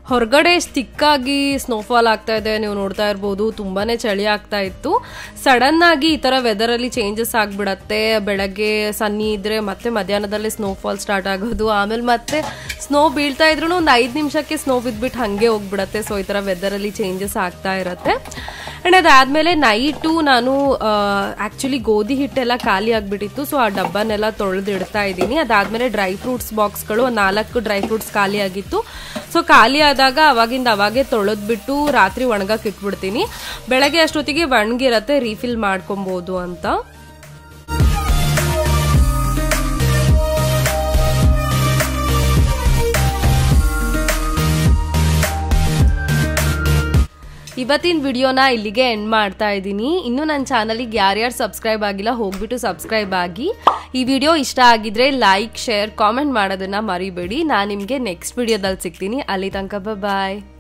Speaker 2: ಹೊರಗಡೆ ತಿಕ್ಕಾಗಿ ಸ್ನೋಫಾಲ್ ಆಗ್ತಾ ಇದೆ, ನೀವು ನೋಡ್ತಾ ಇರ್ಬೋದು. ತುಂಬಾ ಚಳಿ ಆಗ್ತಾ ಇತ್ತು. ಸಡನ್ ಆಗಿ ಈ ಥರ ವೆದರಲ್ಲಿ ಚೇಂಜಸ್ ಆಗಿಬಿಡತ್ತೆ. ಬೆಳಗ್ಗೆ ಸನ್ನಿ ಇದ್ರೆ ಮತ್ತೆ ಮಧ್ಯಾಹ್ನದಲ್ಲೇ ಸ್ನೋಫಾಲ್ ಸ್ಟಾರ್ಟ್ ಆಗೋದು, ಆಮೇಲೆ ಮತ್ತೆ ಸ್ನೋ ಬೀಳ್ತಾ ಇದ್ರೂ ಒಂದು 5 ನಿಮಿಷಕ್ಕೆ ಸ್ನೋ ಬಿದ್ದುಬಿಟ್ಟು ಹಾಗೆ ಹೋಗ್ಬಿಡತ್ತೆ. ಸೊ ಈ ಥರ ವೆದರಲ್ಲಿ ಚೇಂಜಸ್ ಆಗ್ತಾ ಇರುತ್ತೆ. ಆ್ಯಂಡ್ ಅದಾದಮೇಲೆ ನೈಟು ನಾನು ಆ್ಯಕ್ಚುಲಿ ಗೋಧಿ ಹಿಟ್ಟೆಲ್ಲ ಖಾಲಿ ಆಗಿಬಿಟ್ಟಿತ್ತು. ಸೊ ಆ ಡಬ್ಬನೆಲ್ಲ ತೊಳೆದಿಡ್ತಾ ಇದ್ದೀನಿ. ಅದಾದಮೇಲೆ ಡ್ರೈ ಫ್ರೂಟ್ಸ್ ಬಾಕ್ಸ್ಗಳು 4 ಡ್ರೈ ಫ್ರೂಟ್ಸ್ ಖಾಲಿ ಆಗಿತ್ತು. ಸೊ ಖಾಲಿ ಆದಾಗ ಅವಾಗಿಂದ ಅವಾಗೆ ತೊಳೆದ್ಬಿಟ್ಟು ರಾತ್ರಿ ಒಣಗಕ್ಕೆ ಇಟ್ಬಿಡ್ತೀನಿ. ಬೆಳಗ್ಗೆ ಅಷ್ಟೊತ್ತಿಗೆ ಒಣಗಿರತ್ತೆ, ರೀಫಿಲ್ ಮಾಡ್ಕೊಬೋದು ಅಂತ. ಇವತ್ತಿನ ವಿಡಿಯೋನ ಇಲ್ಲಿಗೆ ಎಂಡ್ ಮಾಡ್ತಾ ಇದ್ದೀನಿ. ಇನ್ನೂ ನನ್ನ ಚಾನಲಿಗೆ ಯಾರ್ಯಾರು ಸಬ್ಸ್ಕ್ರೈಬ್ ಆಗಿಲ್ಲ ಹೋಗ್ಬಿಟ್ಟು ಸಬ್ಸ್ಕ್ರೈಬ್ ಆಗಿ. ಈ ವಿಡಿಯೋ ಇಷ್ಟ ಆಗಿದ್ರೆ ಲೈಕ್, ಶೇರ್, ಕಾಮೆಂಟ್ ಮಾಡೋದನ್ನ ಮರಿಬೇಡಿ. ನಾನು ನಿಮಗೆ ನೆಕ್ಸ್ಟ್ ವಿಡಿಯೋದಲ್ಲಿ ಸಿಗ್ತೀನಿ. ಅಲ್ಲಿ ತನಕ ಬಾಯ್.